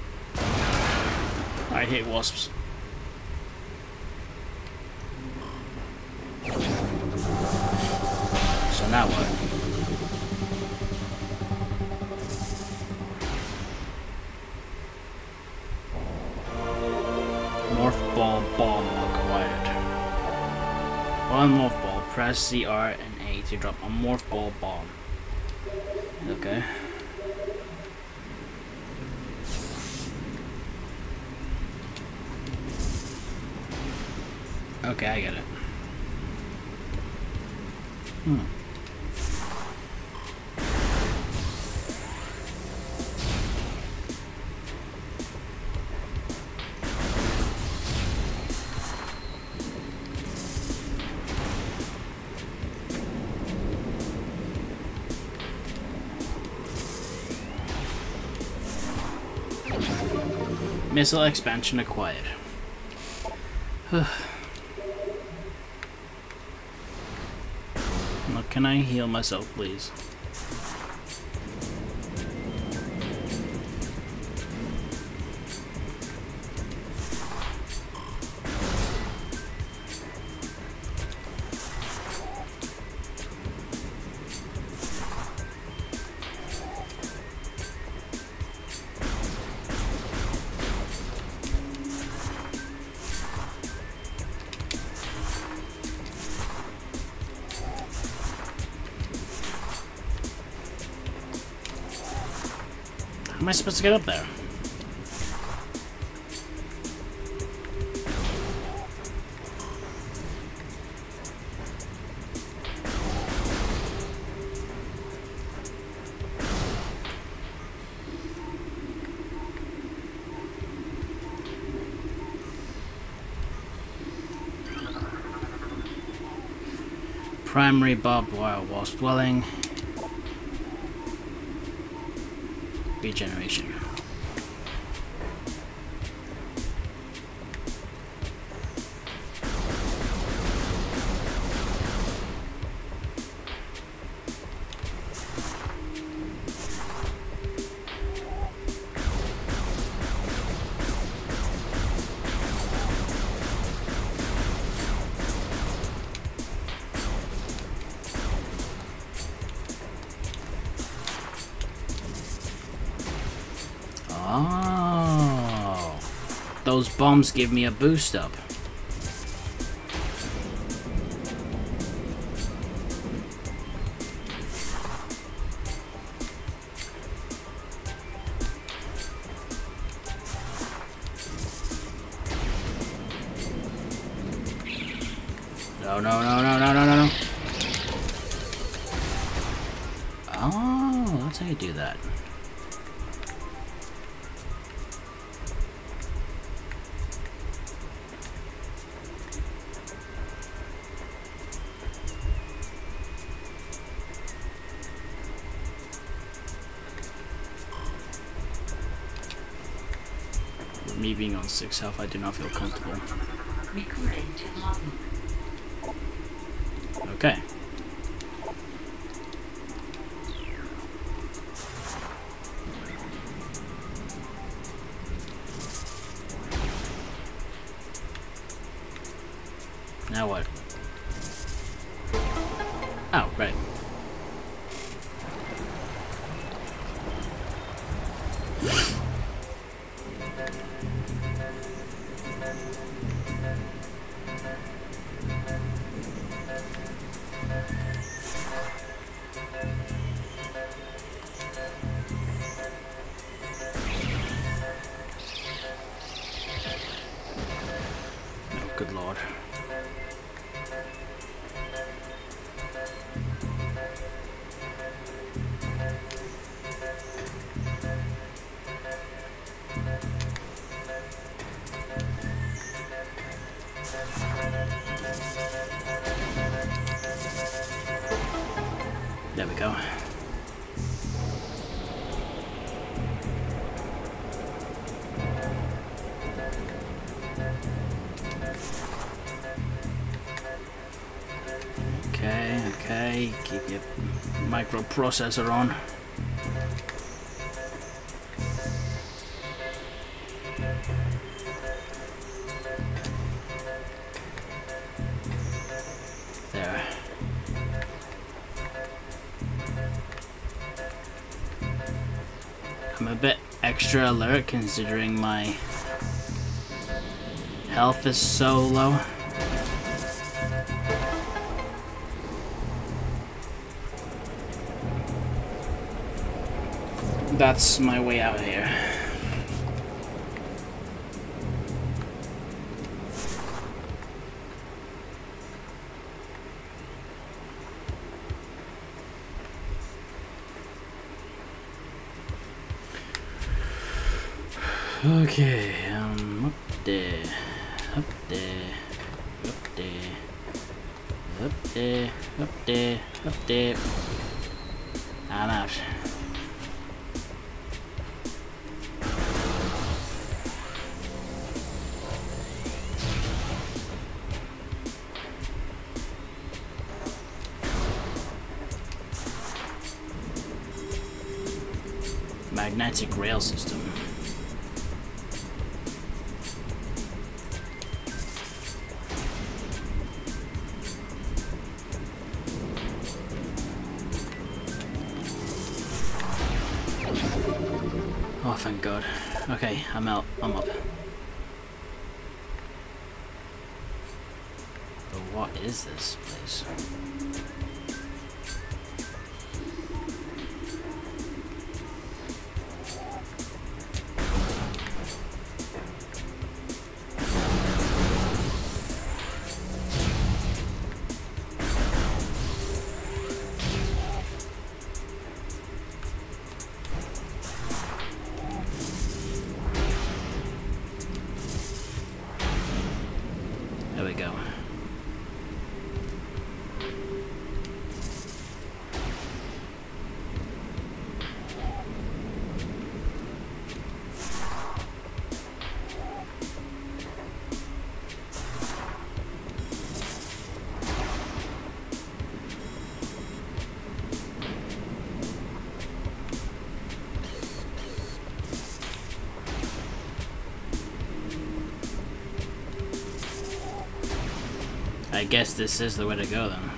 I hate wasps. So now what? Morph ball bomb acquired. One morph ball. Press CR and A to drop a morph ball bomb. Okay. Okay, I get it. Missile expansion acquired. Look, can I heal myself, please? How am I supposed to get up there? Primary barbed wire whilst dwelling. Regeneration. Oh, those bombs give me a boost up. No, no, no, no, no, no, no, no. Oh, that's how you do that. Me being on 6 health, I do not feel comfortable. Recording to logbook. Okay. Now what? Oh, right. Good lord. There we go. Okay, keep your microprocessor on. There. I'm a bit extra alert considering my health is so low. That's my way out of here. Okay, up there, up there, up there, up there, up there, up there. I'm out. Magnetic rail system. Oh, thank God. Okay, I'm out. I'm up. But what is this place? There we go. I guess this is the way to go then.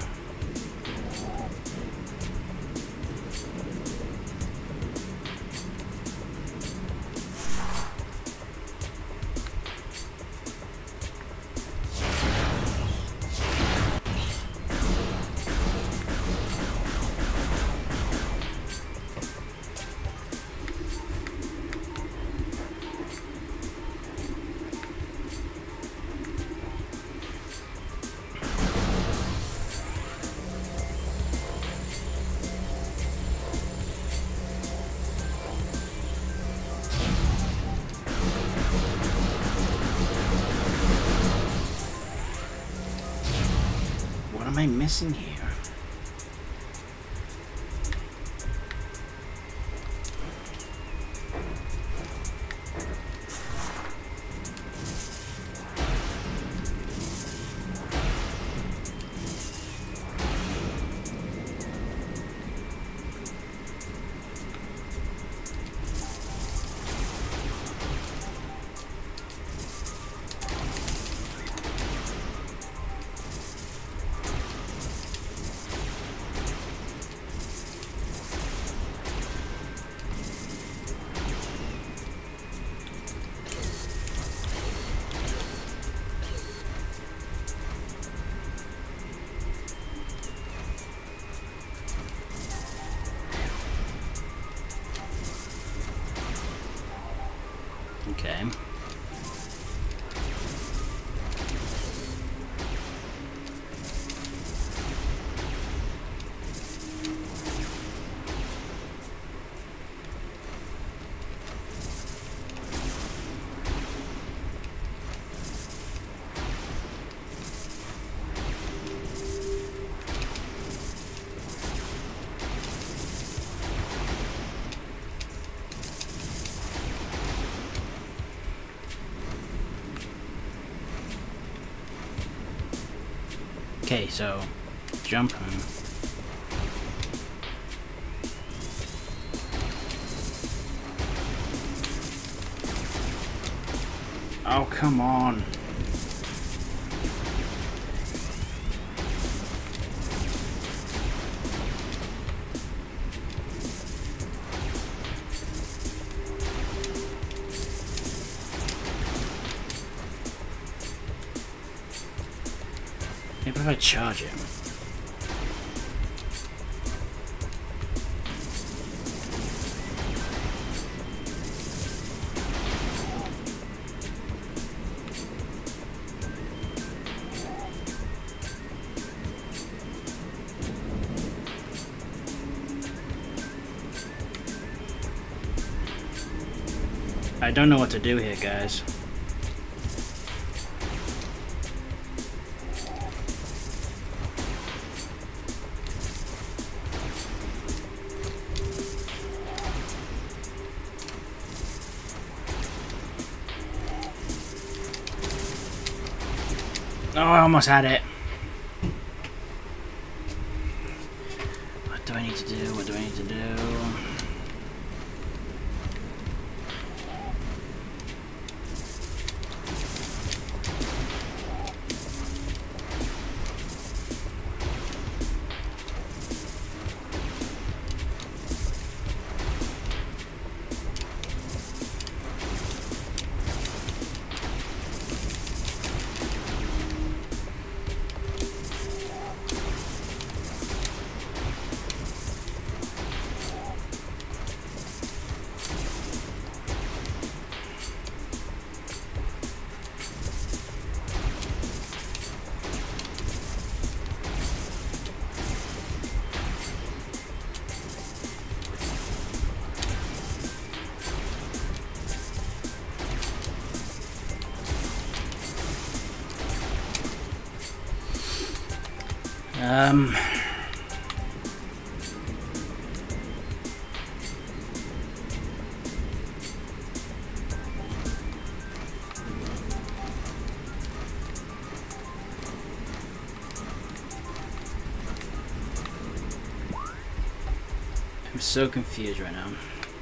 What am I missing here? Okay. Okay, so jumping. Oh, come on. Maybe if I charge him. I don't know what to do here, guys. Oh, I almost had it. What do I need to do? What do I need to do? I'm so confused right now.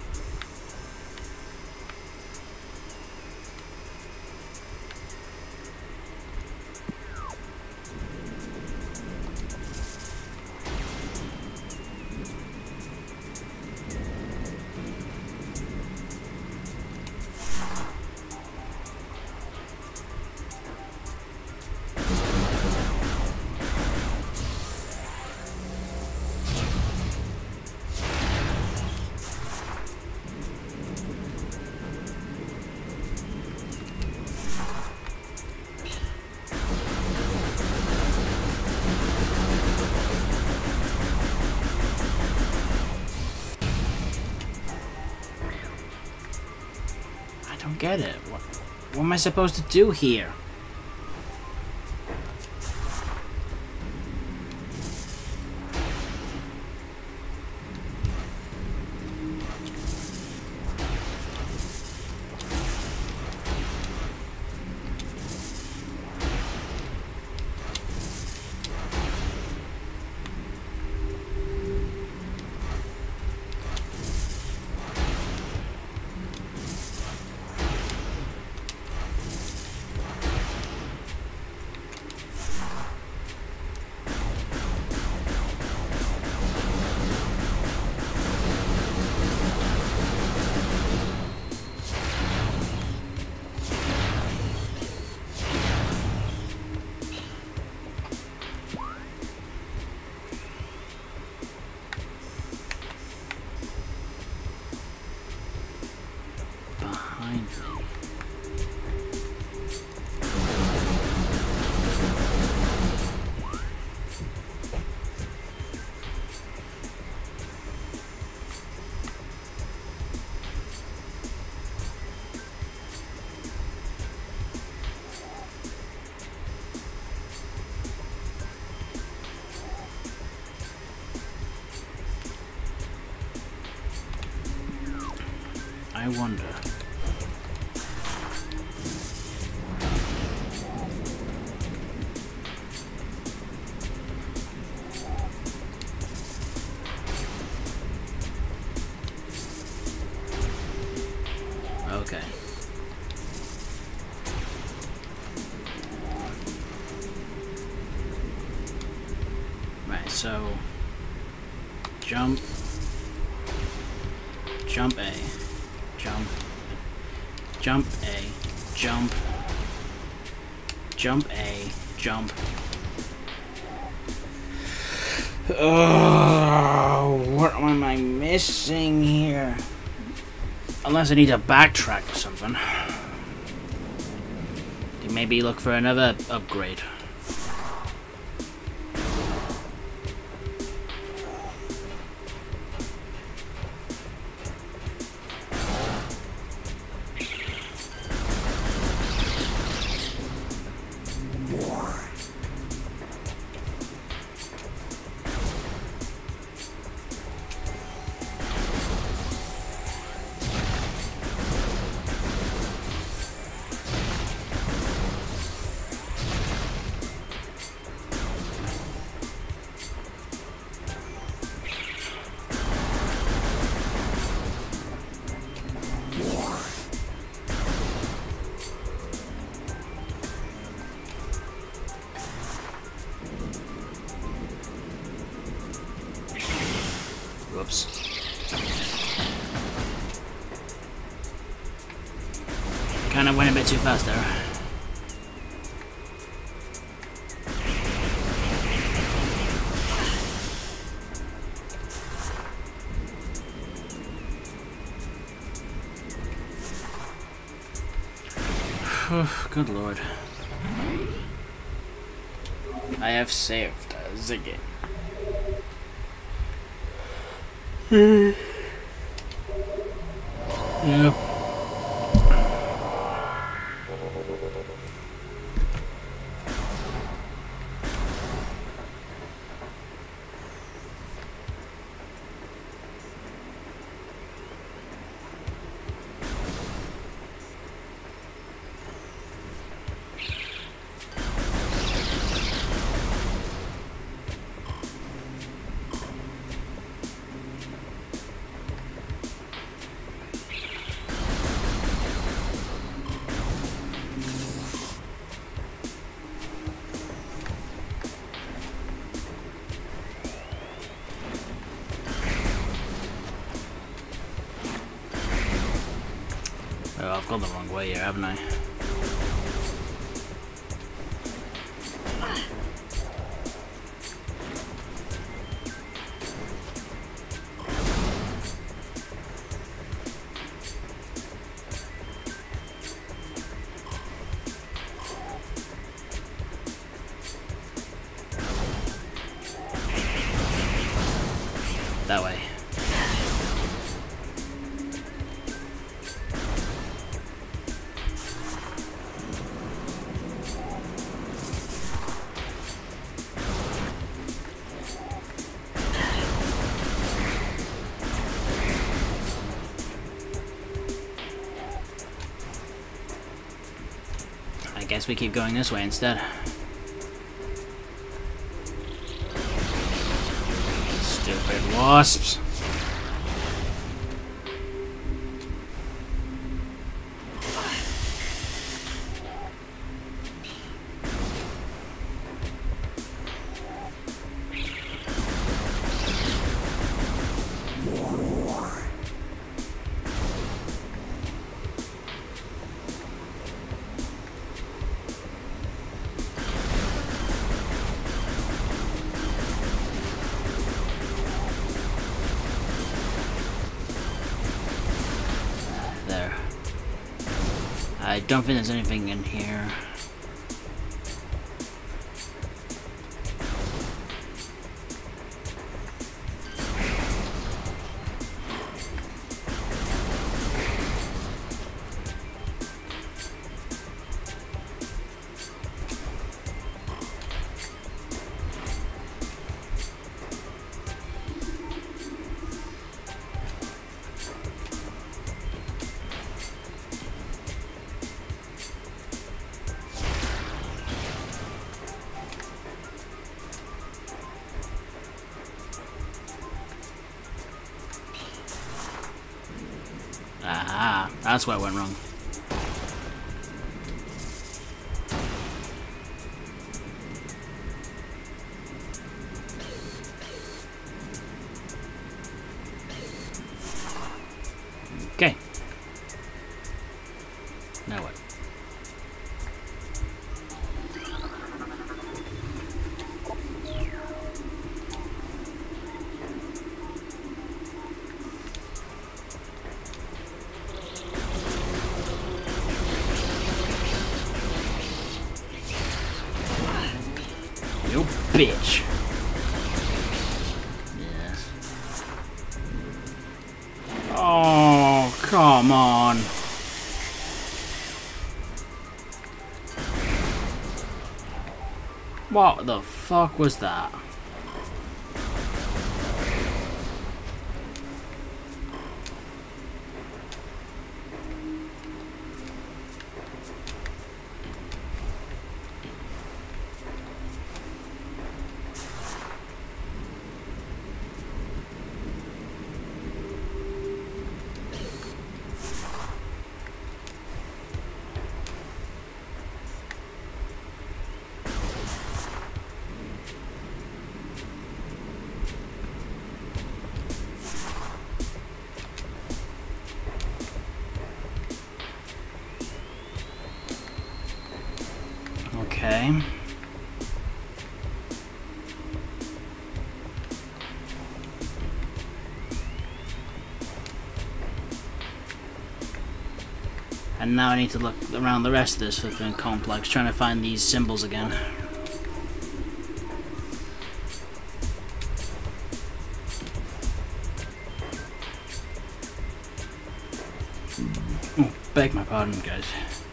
I don't get it. What am I supposed to do here? I wonder. Okay. Right, so jump A. Jump A, jump A, jump. Oh, what am I missing here? Unless I need to backtrack or something. Maybe look for another upgrade. bit too fast there. Good lord. I have saved Ziggy. Yeah. Oh, I've gone the wrong way here, haven't I? That way. I guess we keep going this way instead. Stupid wasps. I don't think there's anything in here. Aha, that's where I went wrong. Okay. Now what? You bitch. Yes. Oh, come on. What the fuck was that? Okay. And now I need to look around the rest of this flipping complex, trying to find these symbols again. Oh, beg my pardon, guys.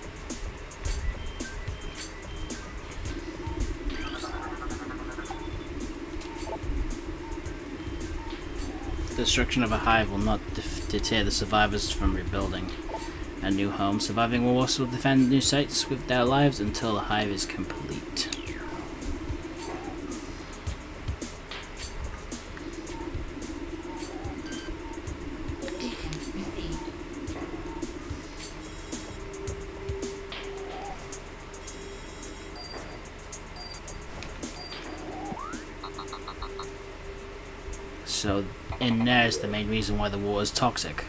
Destruction of a hive will not deter the survivors from rebuilding a new home. Surviving will also defend new sites with their lives until the hive is complete. So, in there is the main reason why the water is toxic.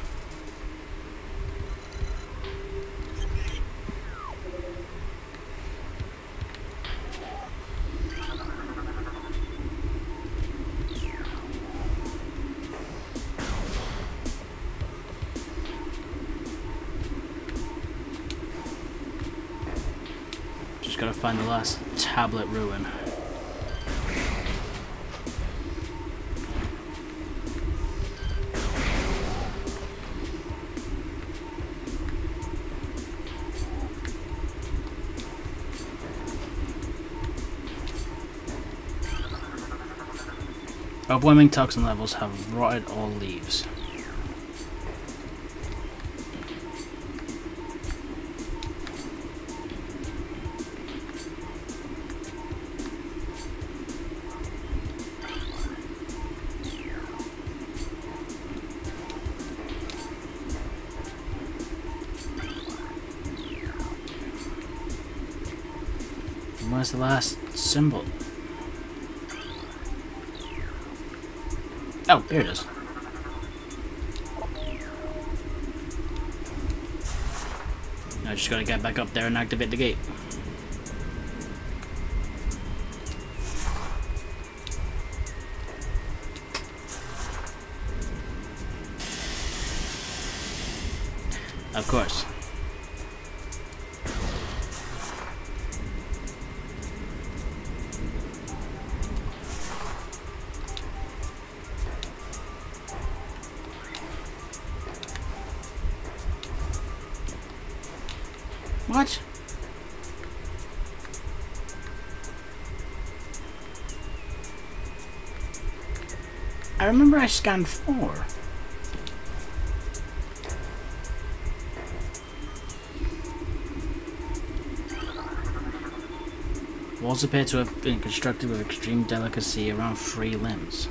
Just gotta find the last tablet ruin. Overwhelming toxin levels have rotted all leaves. And where's the last symbol? Oh, here it is. I just gotta get back up there and activate the gate. Of course. What? I remember I scanned 4. Walls appear to have been constructed with extreme delicacy around 3 limbs.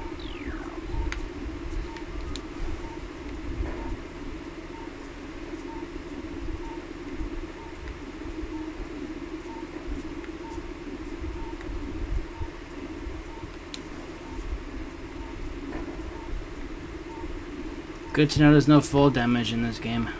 Good to know there's no fall damage in this game.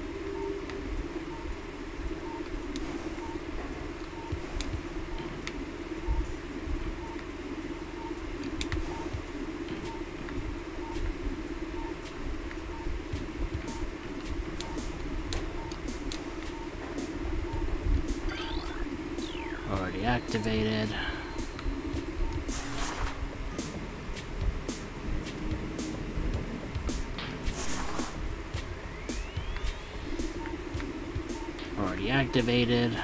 Already activated. Already activated.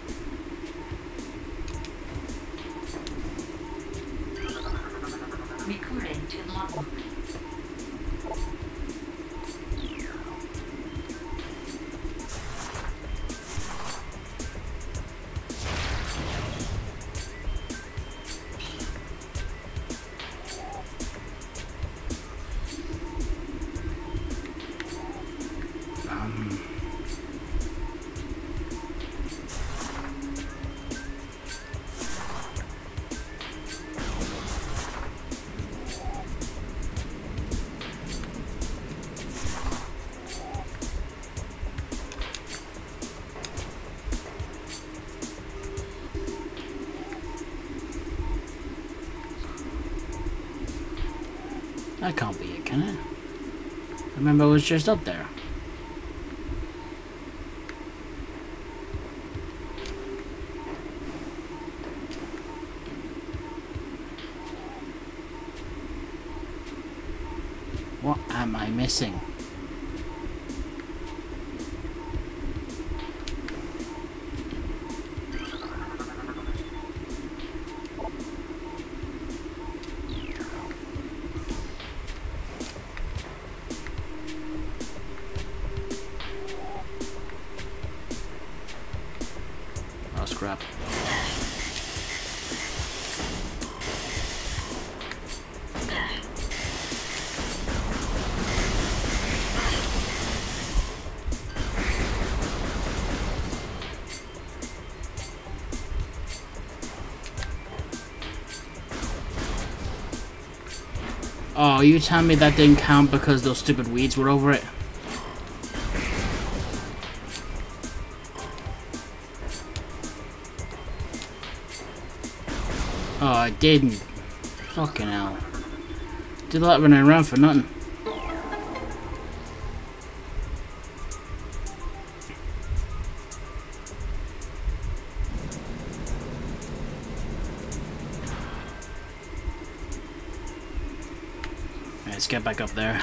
Recording to logbook. That can't be it, can it? I remember it was just up there. What am I missing? Oh, scrap. Oh, you tell me that didn't count because those stupid weeds were over it? Oh, I didn't. Fucking hell. Did that running around for nothing. Let's get back up there.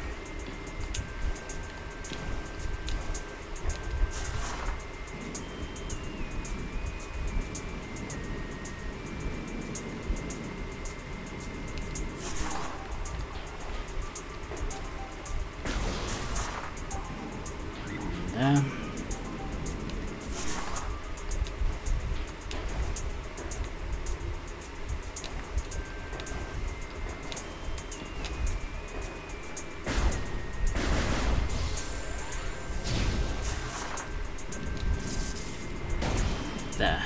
There. There.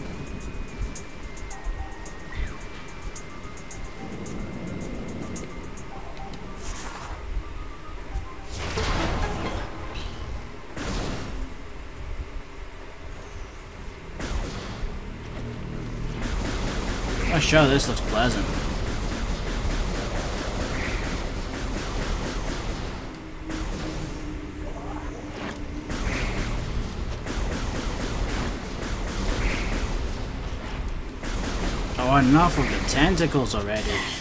Oh, sure, this looks pleasant. Oh, enough of the tentacles already.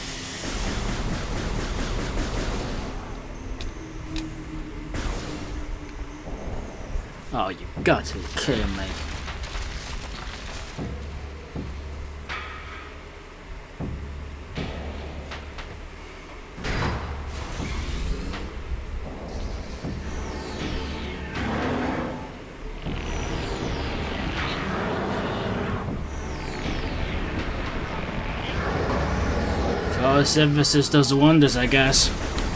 Oh, you got to be kidding me. Photosynthesis does wonders, I guess.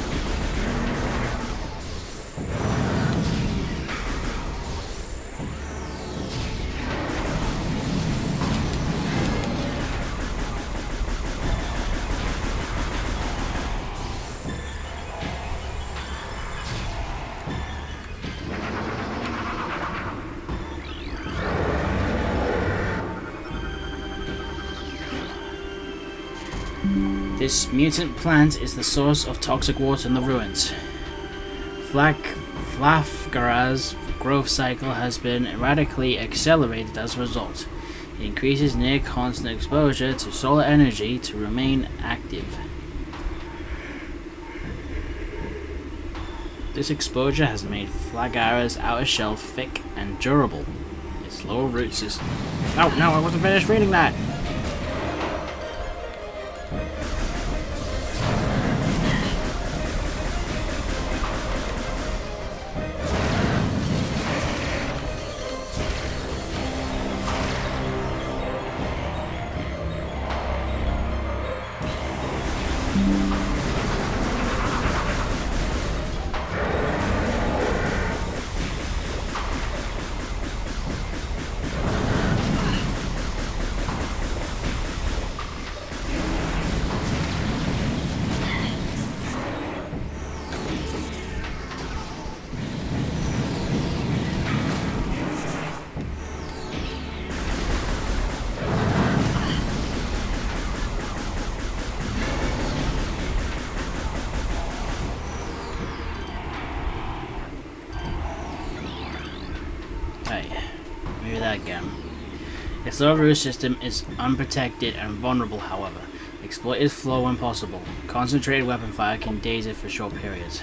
This mutant plant is the source of toxic water in the ruins. Flafgara's growth cycle has been radically accelerated as a result. It increases near constant exposure to solar energy to remain active. This exposure has made Flagara's outer shell thick and durable. Its lower roots is... Oh no, I wasn't finished reading that! Its lower root system is unprotected and vulnerable, however. Exploit its flow when possible. Concentrated weapon fire can daze it for short periods.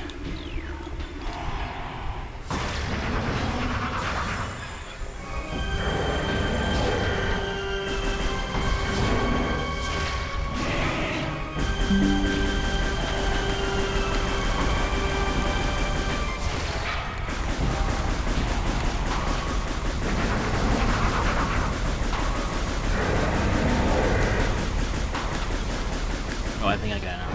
Oh, I think I got it now.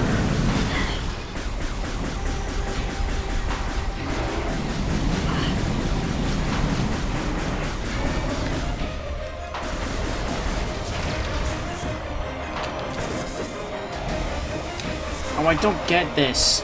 Oh, I don't get this.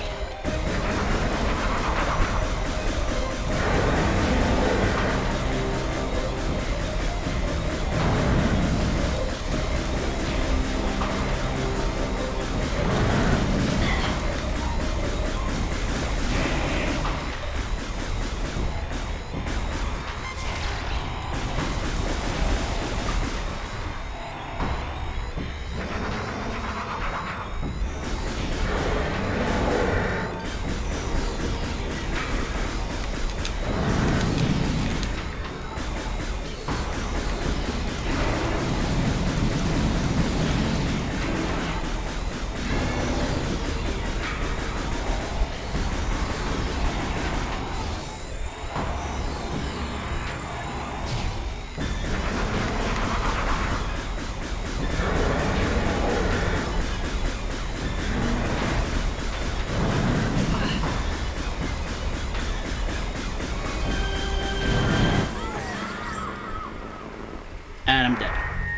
And I'm dead.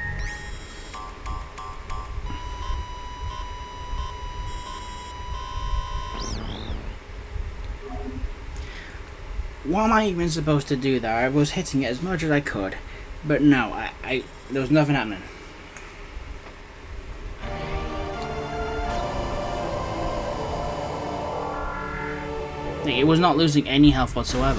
What am I even supposed to do there? I was hitting it as much as I could, but no, there was nothing happening. Like, it was not losing any health whatsoever.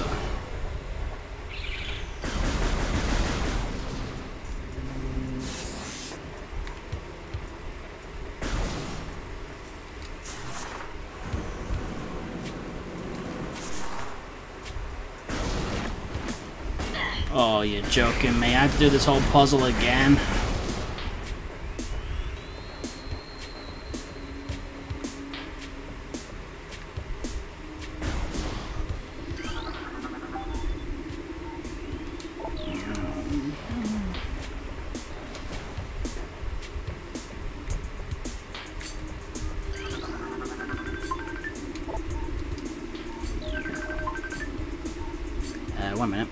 Oh, you're joking me. I have to do this whole puzzle again. One minute.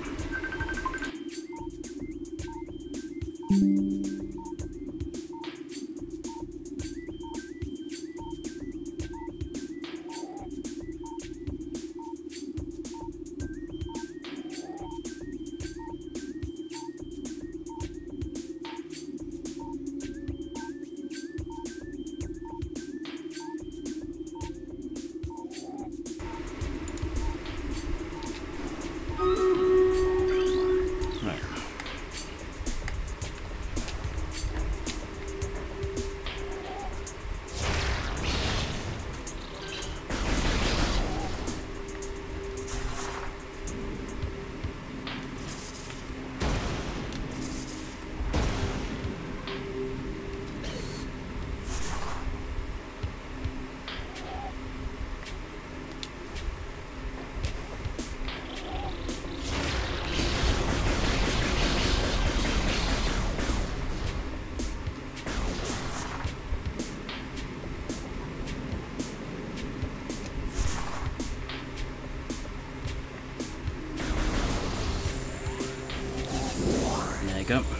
There you go.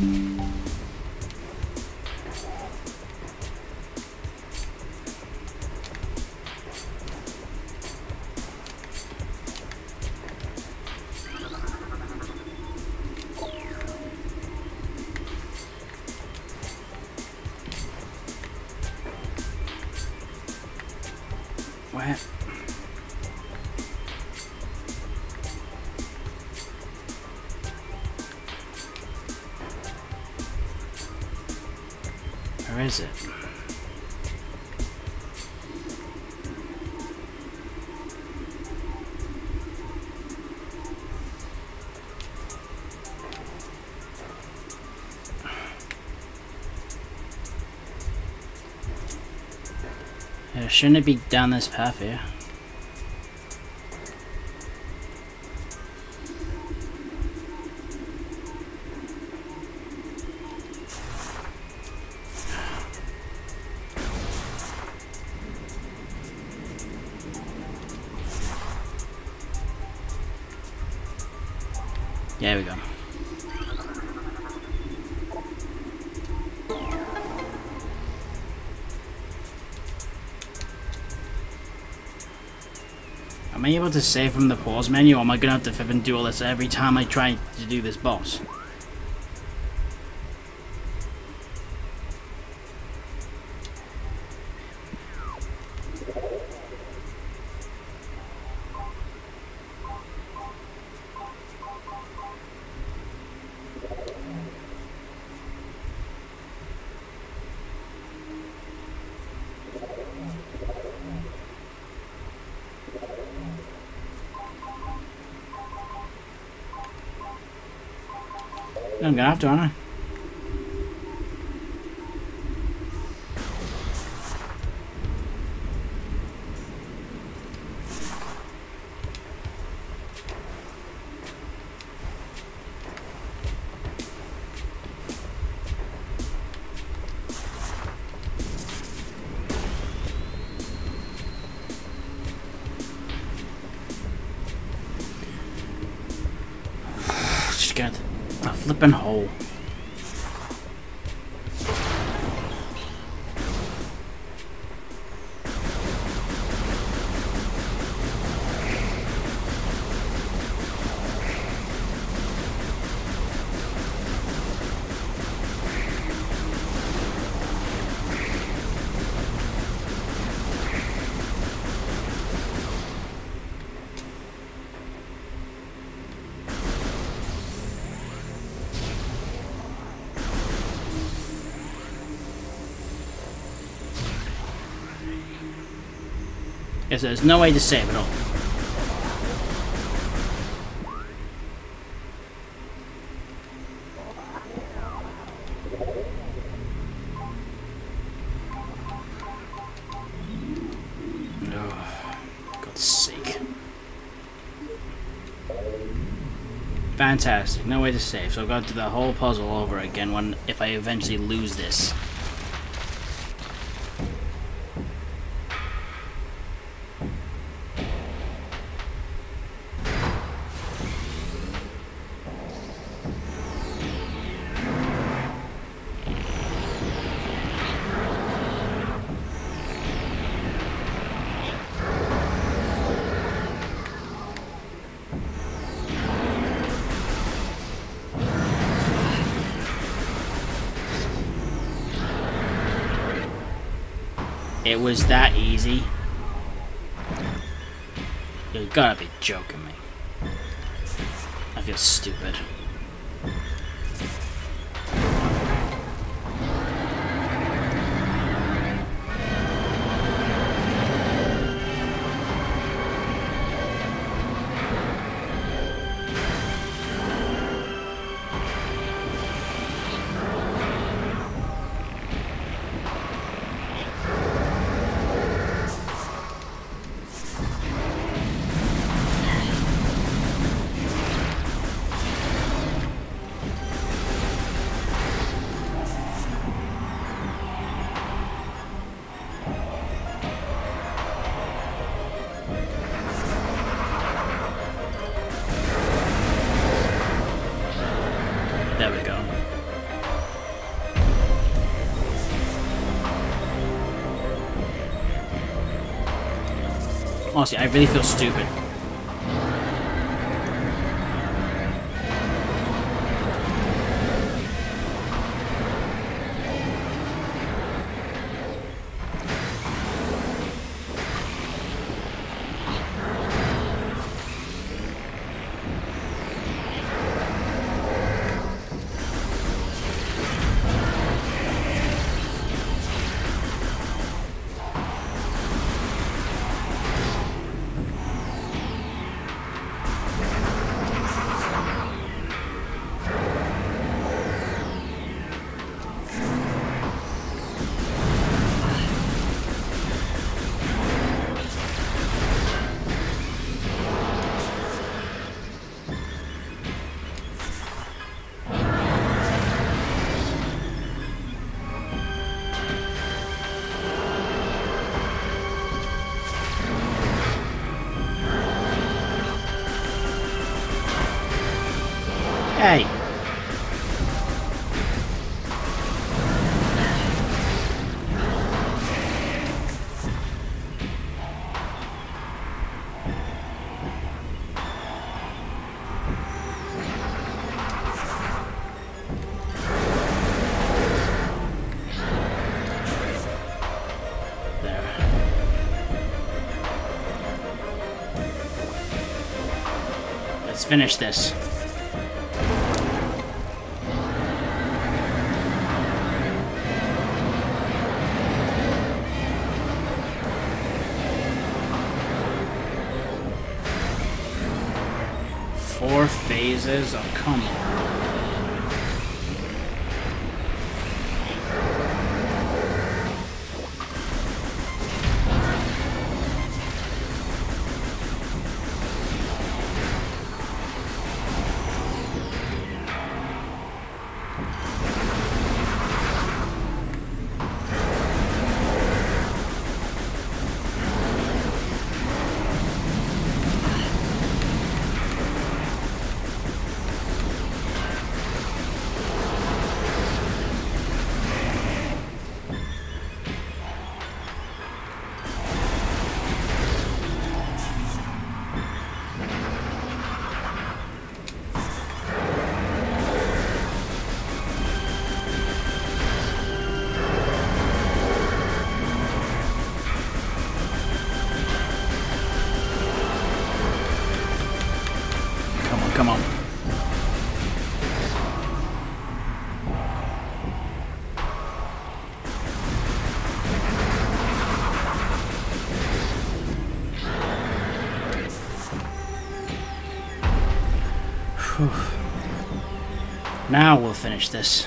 Where? Where is it? Shouldn't it be down this path here? There we go. Am I able to save from the pause menu, or am I gonna have to flip and do all this every time I try to do this boss? I'm gonna have to, aren't I? Just get a flipping hole. Yes, there's no way to save at all. Oh, God's sake. Fantastic, no way to save, so I've got to do the whole puzzle over again if I eventually lose this. It was that easy? You gotta be joking me. I feel stupid. There we go. Honestly, I really feel stupid. Hey! Let's finish this. Four phases? Oh, come on. Come on. Whew. Now we'll finish this.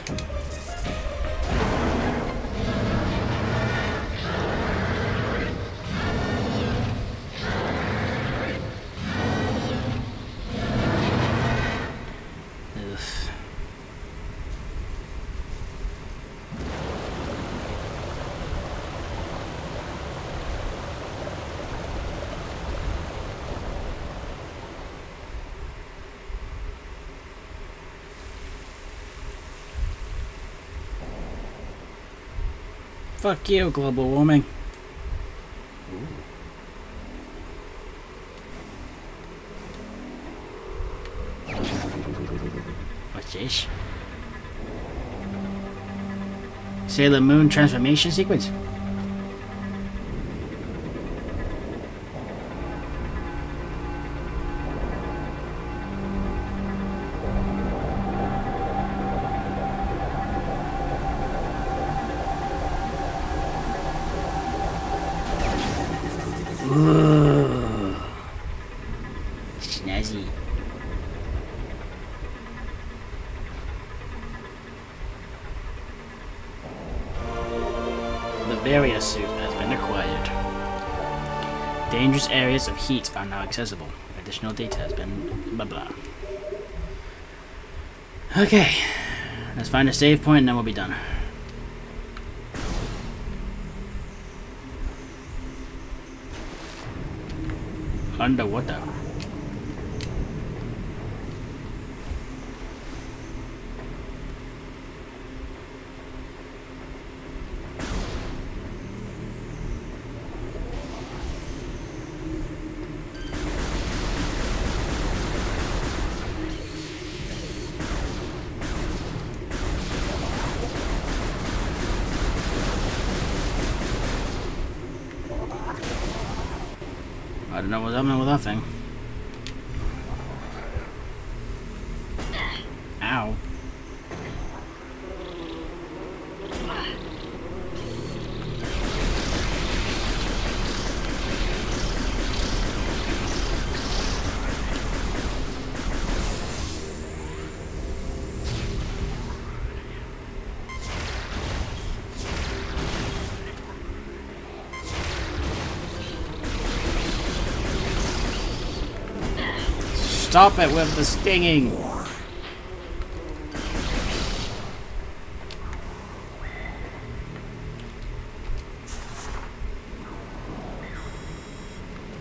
Fuck you, global warming. What's this? Sailor Moon transformation sequence? Ooh. Snazzy. The Varia suit has been acquired. Dangerous areas of heat are now accessible. Additional data has been blah blah. Okay. Let's find a save point and then we'll be done. Underwater. I don't know what's happening with that thing. Ow. Stop it with the stinging!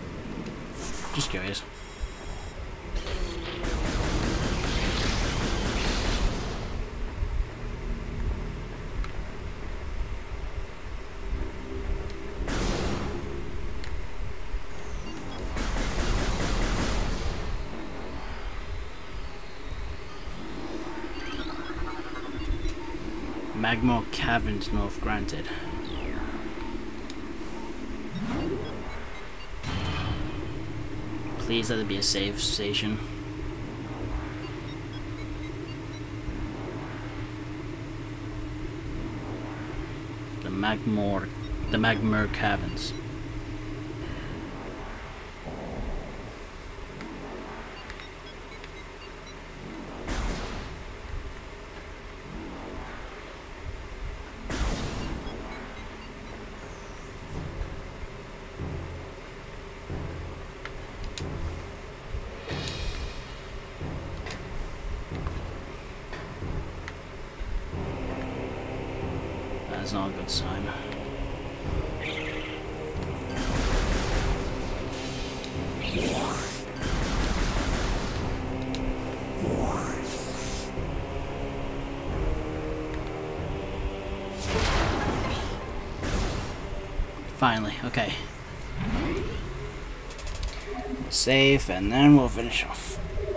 Just curious. Magma Caverns North granted. Please let it be a save station. The Magma Caverns. That's not a good sign. Finally, okay. Save, and then we'll finish off.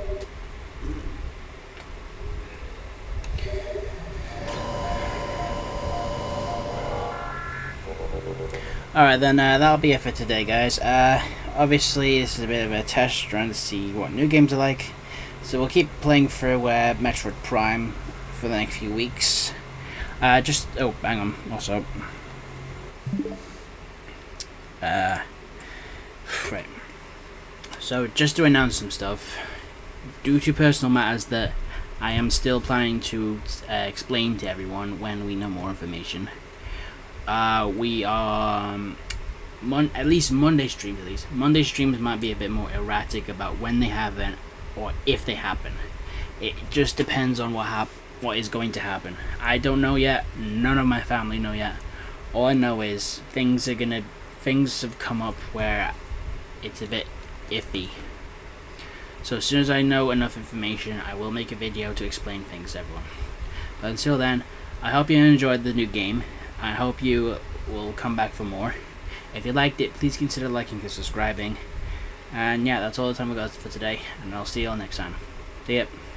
Alright then, that'll be it for today, guys. Obviously this is a bit of a test, trying to see what new games are like. So we'll keep playing through Metroid Prime for the next few weeks. Oh, hang on, also. Right. So just to announce some stuff, due to personal matters that I am still planning to explain to everyone when we know more information. We are at least Monday streams. Monday streams might be a bit more erratic about when they happen or if they happen. It just depends on what is going to happen. I don't know yet. None of my family know yet. All I know is things have come up where it's a bit iffy. So as soon as I know enough information, I will make a video to explain things to everyone. But until then, I hope you enjoyed the new game. I hope you will come back for more. If you liked it, please consider liking and subscribing. And yeah, that's all the time we got for today, and I'll see you all next time. See ya.